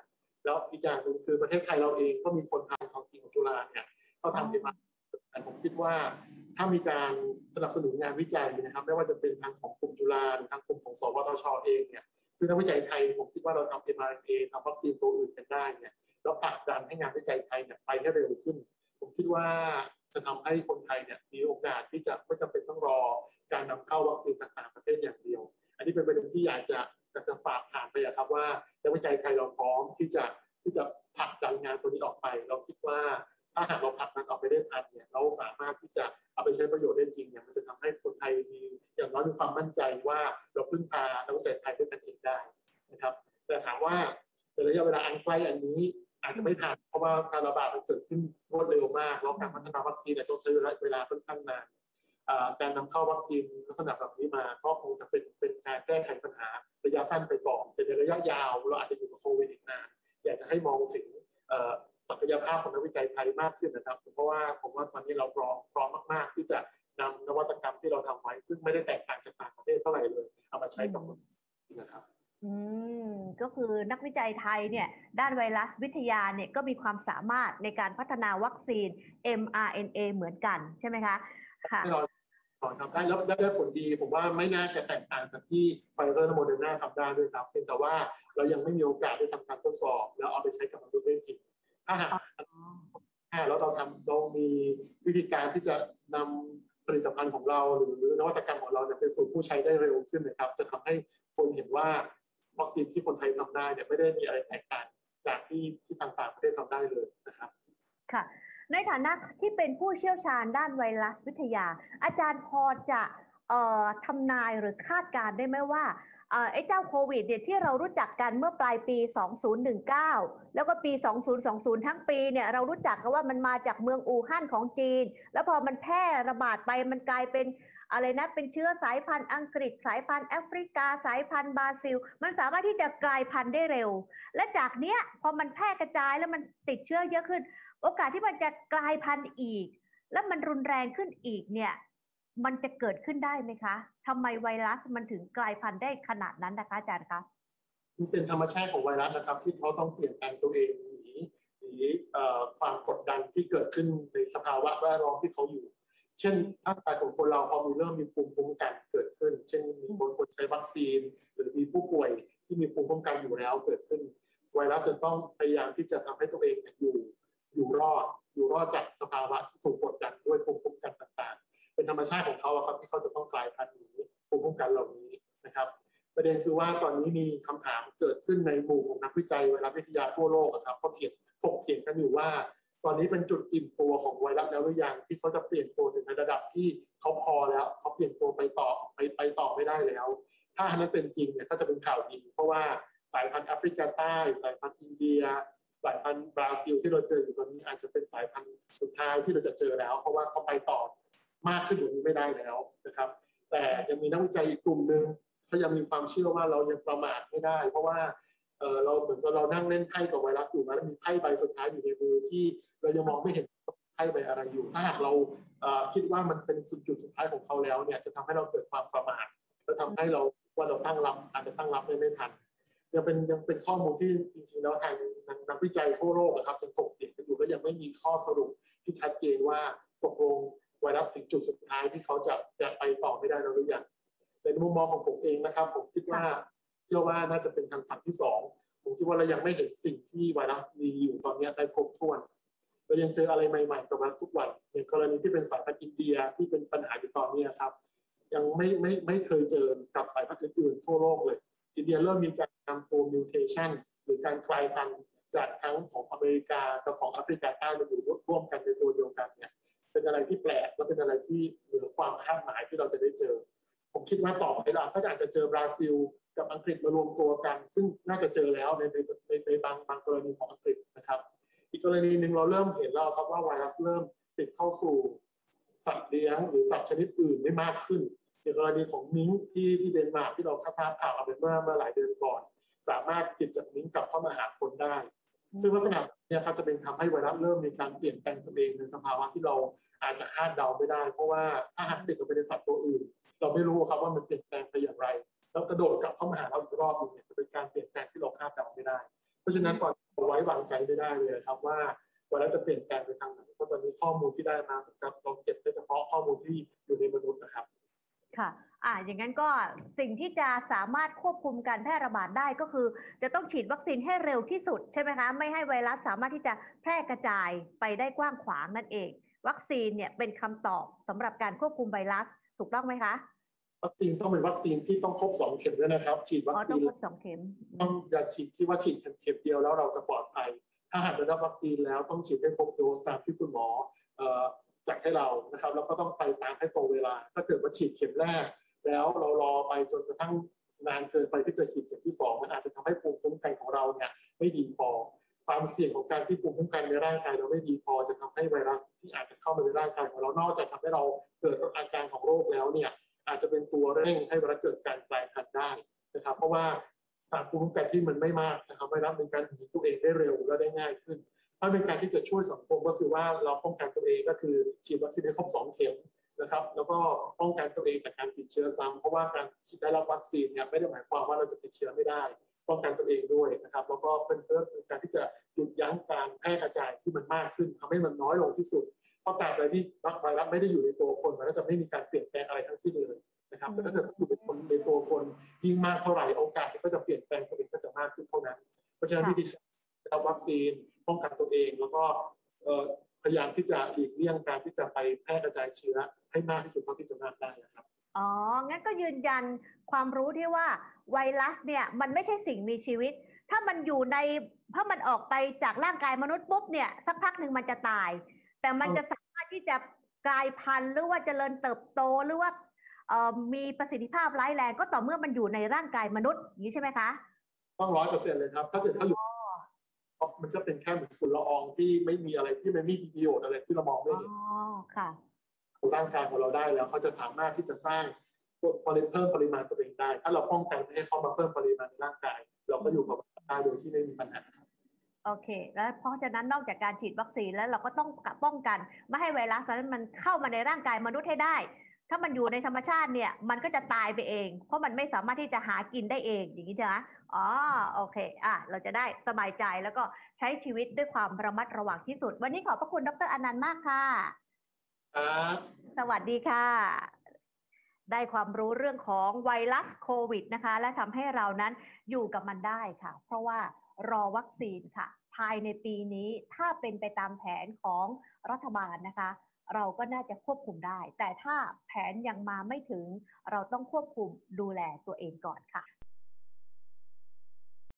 Speaker 3: แล้วอีกอย่างหนึ่งคือประเทศไทยเราเองก็มีคนทางท้องถิ่นของจุฬาเนี่ยเขาทำเอ็มอาร์แต่ผมคิดว่าถ้ามีการสนับสนุนงานวิจัยนะครับไม่ว่าจะเป็นทางของกลุ่มจุฬาหรือทางกลุ่มของสวทชเองเนี่ยซึ่งนักวิจัยไทยผมคิดว่าเราทำ เอ็ม อาร์ เอ็น เอ ทำวัคซีนตัวอื่นกันได้เนี่ยแล้วผลักดันให้งานวิจัยไทยเนี่ยไปให้เร็วขึ้นผมคิดว่าจะทำให้คนไทยเนี่ยมีโอกาสที่จะไม่จำเป็นต้องรอการนำเข้าวัคซีนจากต่างประเทศอย่างเดียวอันนี้เป็นประเด็นที่อยากจะจะฝากผ่านไปครับว่านักวิจัยไทยเราพร้อมที่จะที่จะผลักดันงานตัวนี้ออกไปเราคิดว่าถ้าหากเราผลักมันออกไปได้ทันเนี่ยเราสามารถที่จะเอาไปใช้ประโยชน์ได้จริงเนี่ยมันจะทำให้คนไทยมีอย่างน้อยมีความมั่นใจว่าเราพึ่งพานักวิจัยไทยด้วยกันเองได้นะครับแต่ถามว่าในระยะเวลาอันใกล้อันนี้อาจจะไม่ทันเพราะว่าการระบาดมันเกิดขึ้นรวดเร็วมากแล้วการพัฒนาวัคซีนเนี่ยต้องใช้เวลาค่อนข้างนานการนำเข้าวัคซีนลักษณะแบบนี้มาก็คงจะเป็นเป็นการแก้ไขปัญหาระยะสั้นไปก่อนแต่ในระยะยาวเราอาจจะอยู่กับโควิดอีกนานอยากจะให้มองถึงศักยภาพของนักวิจัยไทยมากขึ้นนะครับเพราะว่าผมว่าตอนนี้เราพร้อมพร้อมมากๆที่จะนำนวัตกรรมที่เราทำไว้ซึ่งไม่ได้แตกต่างจากต่างประเทศเท่าไหร่เลยเอามาใช้กับคนนะครับ
Speaker 1: อืมก็คือนักวิจัยไทยเนี่ยด้านไวรัสวิทยาเนี่ยก็มีความสามารถในการพัฒนาวัคซีน เอ็ม อาร์ เอ็น เอ เหมือนกันใช่ไหมคะค่ะ
Speaker 3: ก่อนทำได้แล้วได้ผลดีผมว่าไม่น่าจะแตกต่างจากที่ไฟเซอร์และโมเดอร์นาทำได้ด้วยครับเพียงแต่ว่าเรายังไม่มีโอกาสได้ทำการทดสอบแล้วเอาไปใช้กับมนุษย์ได้จริงถ้าหากแล้วเราทำเรามีวิธีการที่จะนำผลิตภัณฑ์ของเราหรือนวัตกรรมของเราเนี่ยไปสู่ผู้ใช้ได้เร็วขึ้นนะครับจะทำให้คนเห็นว่าวัคซีนที่คนไทยทำได้เนี่ยไม่ได้มีอะไรแตกต่างจากที่ที่ต่างๆประเทศทำได้เลยนะครับ
Speaker 1: ค่ะในฐานะที่เป็นผู้เชี่ยวชาญด้านไวรัสวิทยาอาจารย์พอจะเอ่อทำนายหรือคาดการณ์ได้ไหมว่าไอ้เจ้าโควิดเนี่ยที่เรารู้จักกันเมื่อปลายปีสองพันสิบเก้าแล้วก็ปีสองพันยี่สิบทั้งปีเนี่ยเรารู้จักกันว่ามันมาจากเมืองอู่ฮั่นของจีนแล้วพอมันแพร่ระบาดไปมันกลายเป็นอะไรนะเป็นเชื้อสายพันธุ์อังกฤษสายพันธุ์แอฟริกาสายพันธุ์บราซิลมันสามารถที่จะกลายพันธุ์ได้เร็วและจากเนี้ยพอมันแพร่กระจายแล้วมันติดเชื้อเยอะขึ้นโอกาสที่มันจะกลายพันธุ์อีกแล้วมันรุนแรงขึ้นอีกเนี่ยมันจะเกิดขึ้นได้ไหมคะทำไมไวรัสมันถึงกลายพันธุ์ได้ขนาดนั้นนะคะอาจารย์คะ
Speaker 3: มันเป็นธรรมชาติของไวรัสนะครับที่เขาต้องเปลี่ยนแปลงตัวเองหนีหนีความกดดันที่เกิดขึ้นในสภาวะแวดล้อมที่เขาอยู่เช่นร่างกายของคนเราพอมีเริ่มมีภูมิคุ้มกันเกิดขึ้นเช่นมีคนคนใช้วัคซีนหรือมีผู้ป่วยที่มีภูมิคุ้มกันอยู่แล้วเกิดขึ้นไวรัสจะต้องพยายามที่จะทำให้ตัวเองอยู่อยู่รอดอยู่รอดจากสภาวะที่ถูกกดดันด้วยภูมิคุ้มกันต่างๆเป็นธรรมชาติของเขาครับที่เขาจะต้องกลายพันธุ์หนีภูมิคุ้มกันเหล่านี้นะครับประเด็นคือว่าตอนนี้มีคำถามเกิดขึ้นในหมู่ของนักวิจัยไวรัสวิทยาทั่วโลกครับเขาเถียงถกเถียงกันอยู่ว่าตอนนี้เป็นจุดอิ่มตัวของไวรัสแล้วหรือยังที่เขาจะเปลี่ยนตัวถึงในระดับที่เขาพอแล้วเขาเปลี่ยนตัวไปต่อไปไปต่อไม่ได้แล้วถ้าอันนั้นเป็นจริงเนี่ยก็จะเป็นข่าวดีเพราะว่าสายพันธุ์แอฟริกาใต้สายพันธุ์อินเดียสายพันธุ์บราซิลที่เราเจออยู่ตอนนี้อาจจะเป็นสายพันธุ์สุดท้ายที่เราจะเจอแล้วเพราะว่าเขาไปต่อมากขึ้นกว่านี้ไม่ได้แล้วนะครับแต่ยังมีนักวิจัยอีกกลุ่มหนึ่งเขายังมีความเชื่อว่าเรายังประมาทไม่ได้เพราะว่าเออเราเหมือนกับเรานั่งเล่นไพ่กับไวรัสอยู่แล้วมีไพ่ใบสุดท้ายอยู่ในมือที่เรายังมองไม่เห็นไพ่ใบอะไรอยู่ถ้าหากเราคิดว่ามันเป็นสุดจุดสุดท้ายของเขาแล้วเนี่ยจะทำให้เราเกิดความประมาทและทำให้เราว่าเราตั้งรับอาจจะตั้งรับได้ไม่ทันยังเป็นยังเป็นข้อมูลที่จริงๆแล้วทางนักวิจัยทั่วโลกนะครับยังถกเถียงกันอยู่และยังไม่มีข้อสรุปที่ชัดเจนว่าตกลงไวรัสถึงจุดสุดท้ายที่เขาจะจะไปต่อไม่ได้แล้วหรือยังในมุมมองของผมเองนะครับผมคิดว่าเชื่อว่าน่าจะเป็นทางฝั่งที่สองผมคิดว่าเรายังไม่เห็นสิ่งที่ไวรัสมีอยู่ตอนนี้ได้ครบถ้วนเรายังเจออะไรใหม่ๆกับมันทุกวันในกรณีที่เป็นสายพันธุ์อินเดียที่เป็นปัญหาอยู่ตอนนี้ครับยังไม่ไม่ไม่เคยเจอกับสายพันธุ์อื่นๆทั่วโลกเลยอินเดียเริ่มมีการนำตัวมิวเทชันหรือการกลายพันธุ์จากทั้งของอเมริกากับของแอฟริกาใต้มาอยู่ร่วมกันในตัวเดียวกันเนี่ยเป็นอะไรที่แปลกและเป็นอะไรที่เหนือความคาดหมายที่เราจะได้เจอผมคิดว่าต่อไปเราก็อาจจะเจอบราซิลกับอังกฤษมารวมตัวกันซึ่งน่าจะเจอแล้วในในในในบางบางกรณีของอังกฤษนะครับอีกกรณีหนึ่งเราเริ่มเห็นแล้วครับว่าไวรัสเริ่มติดเข้าสู่สัตว์เลี้ยงหรือสัตว์ชนิดอื่นได้มากขึ้นในกรณีของมิงที่ที่เดนมาร์กที่เราทราบข่าวเอาเป็นเมื่อเมื่อหลายเดือนก่อนสามารถติดจากมิงกลับเข้ามาหาคนได้ซึ่งลักษณะนี้ครับจะเป็นทำให้ไวรัสเริ่มมีการเปลี่ยนแปลงตัวเองในสภาวะที่เราอาจจะคาดเดาไม่ได้เพราะว่าถ้าหากติดไปในสัตว์ตัวอื่นเราไม่รู้ครับว่ามันเปลี่ยนแปลงไปอย่างไรแล้วกระโดดกลับเข้ามาหาเราอีกรอบนึงเนี่ยจะเป็นการเปลี่ยนแปลงที่เราคาดเดาไม่ได้ราะฉะนั้นตอนนี้ไว้วางใจไม่ได้เลยครับว่าไวรัสจะเปลี่ยนแปลงไปทางไหนเพราะตอนนี้ข้อมูลที่ได้มาเหมือนกับเราเก็บได้เฉพาะข้อมูลที่อยู่ในมนุษย์นะครับ
Speaker 1: ค่ะอ่าอย่างนั้นก็สิ่งที่จะสามารถควบคุมการแพร่ระบาดได้ก็คือจะต้องฉีดวัคซีนให้เร็วที่สุดใช่ไหมคะไม่ให้ไวรัสสามารถที่จะแพร่กระจายไปได้กว้างขวางนั่นเองวัคซีนเนี่ยเป็นคำตอบสำหรับการควบคุมไวรัสถูกต้องไหมคะ
Speaker 3: วัคซีนต้องเป็นวัคซีนที่ต้องครบสองเข็มด้วยนะครับฉีดวัคซีน
Speaker 1: ต้องครบสองเข็ม
Speaker 3: ต้องอย่าฉีดที่ว่าฉีดเข็มเดียวแล้วเราจะปลอดภัยถ้าหากได้รับวัคซีนแล้วต้องฉีดให้ครบโดสตามที่คุณหมอจัดให้เรานะครับแล้วก็ต้องไปตามให้ตรงเวลาถ้าเกิดว่าฉีดเข็มแรกแล้วเรารอไปจนกระทั่งนานเกินไปที่จะฉีดเข็มที่สองมันอาจจะทำให้ภูมิคุ้มกันของเราเนี่ยไม่ดีพอความเสี่ยงของการที่ภูมิคุ้มกันในร่างกายเราไม่ดีพอจะทำให้ไวรัสที่อาจจะเข้ามาในร่างกายของเรานอกจากทำให้เราเกิดอาการของโรคแล้วเนี่ยอาจจะเป็นตัวเร่งให้ไวรัสเกิดการกลายพันธุ์ได้นะครับเพราะว่าสารภูมิคุ้มกันที่มันไม่มากจะทำให้ไวรัสเป็นการหนีตัวเองได้เร็วและได้ง่ายขึ้นถ้าเป็นการที่จะช่วยสังคมก็คือว่าเราป้องกันตัวเองก็คือฉีดวัคซีนให้ครบสองเข็มนะครับแล้วก็ป้องกันตัวเองจากการติดเชื้อซ้ำเพราะว่าการฉีดได้รับวัคซีนเนี่ยไม่ได้หมายความว่าเราจะติดเชื้อไม่ได้ป้องกันตัวเองด้วยนะครับแล้วก็เป็นเพื่อการที่จะหยุดยั้งการแพร่กระจายที่มันมากขึ้นทำให้มันน้อยลงที่สุดเพราะตราบใดที่ไวรัสไม่ได้อยู่ในตัวคนมันก็จะไม่มีการเปลี่ยนแปลงอะไรทั้งสิ้นเลยนะครับแต่ถ้าเกิดอยู่ในคนในตัวคนยิ่งมากเท่าไหร่โอกาสที่เขาจะเปลี่ยนแปลงตัวเองก็จะมากขึ้นเท่านั้นเพราะฉะนั้นวิธีรับวัคซีนป้องกันตัวเองแล้วก็พยายามที่จะหลีกเลี่ยงการที่จะไปแพร่กระจายเชื้อให้มากที่สุดเท่าที่จะมากได้นะครับ
Speaker 1: อ๋องั้นก็ยืนยันความรู้ที่ว่าไวรัสเนี่ยมันไม่ใช่สิ่งมีชีวิตถ้ามันอยู่ในถ้ามันออกไปจากร่างกายมนุษย์ปุ๊บเนี่ยสักพักหนึ่งมันจะตายแต่มันจะสามารถที่จะกลายพันธุ์หรือว่าเจริญเติบโตหรือว่ามีประสิทธิภาพร้ายแรงก็ต่อเมื่อมันอยู่ในร่างกายมนุษย์อย่างนี้ใช่ไหมคะ
Speaker 3: ต้องร้อยเปอร์เซ็นต์เลยครับถ้าเกิดเขาอยู่มันก็เป็นแค่เหมือนฝุ่นละอองที่ไม่มีอะไรที่ไม่มีประโยชน์อะไรที่เรามองไม่เห็นร่างกายของเราได้แล้วเขาจะสามารถที่จะสร้างเพิ่มปริมาณตัวเองได้ถ้าเราป้องกันไม่ให้เขามาเพิ่มปริมาณในร่างกายเราก็อยู่กับได้โดยที่ไม่มีปัญหาครับ
Speaker 1: โอเคแล้วเพราะฉะนั้นนอกจากการฉีดวัคซีนแล้วเราก็ต้องป้องกันไม่ให้ไวรัสนั้นมันเข้ามาในร่างกายมนุษย์ให้ได้ถ้ามันอยู่ในธรรมชาติเนี่ยมันก็จะตายไปเองเพราะมันไม่สามารถที่จะหากินได้เองอย่างนี้ใช่ไหมอ๋อโอเคอ่ะเราจะได้สบายใจแล้วก็ใช้ชีวิตด้วยความระมัดระวังที่สุดวันนี้ขอบพระคุณดร.อนันต์มากค่ะ
Speaker 3: ครับ
Speaker 1: สวัสดีค่ะได้ความรู้เรื่องของไวรัสโควิดนะคะและทำให้เรานั้นอยู่กับมันได้ค่ะเพราะว่ารอวัคซีนค่ะภายในปีนี้ถ้าเป็นไปตามแผนของรัฐบาลนะคะเราก็น่าจะควบคุมได้แต่ถ้าแผนยังมาไม่ถึงเราต้องควบคุมดูแลตัวเองก่อนค่ะ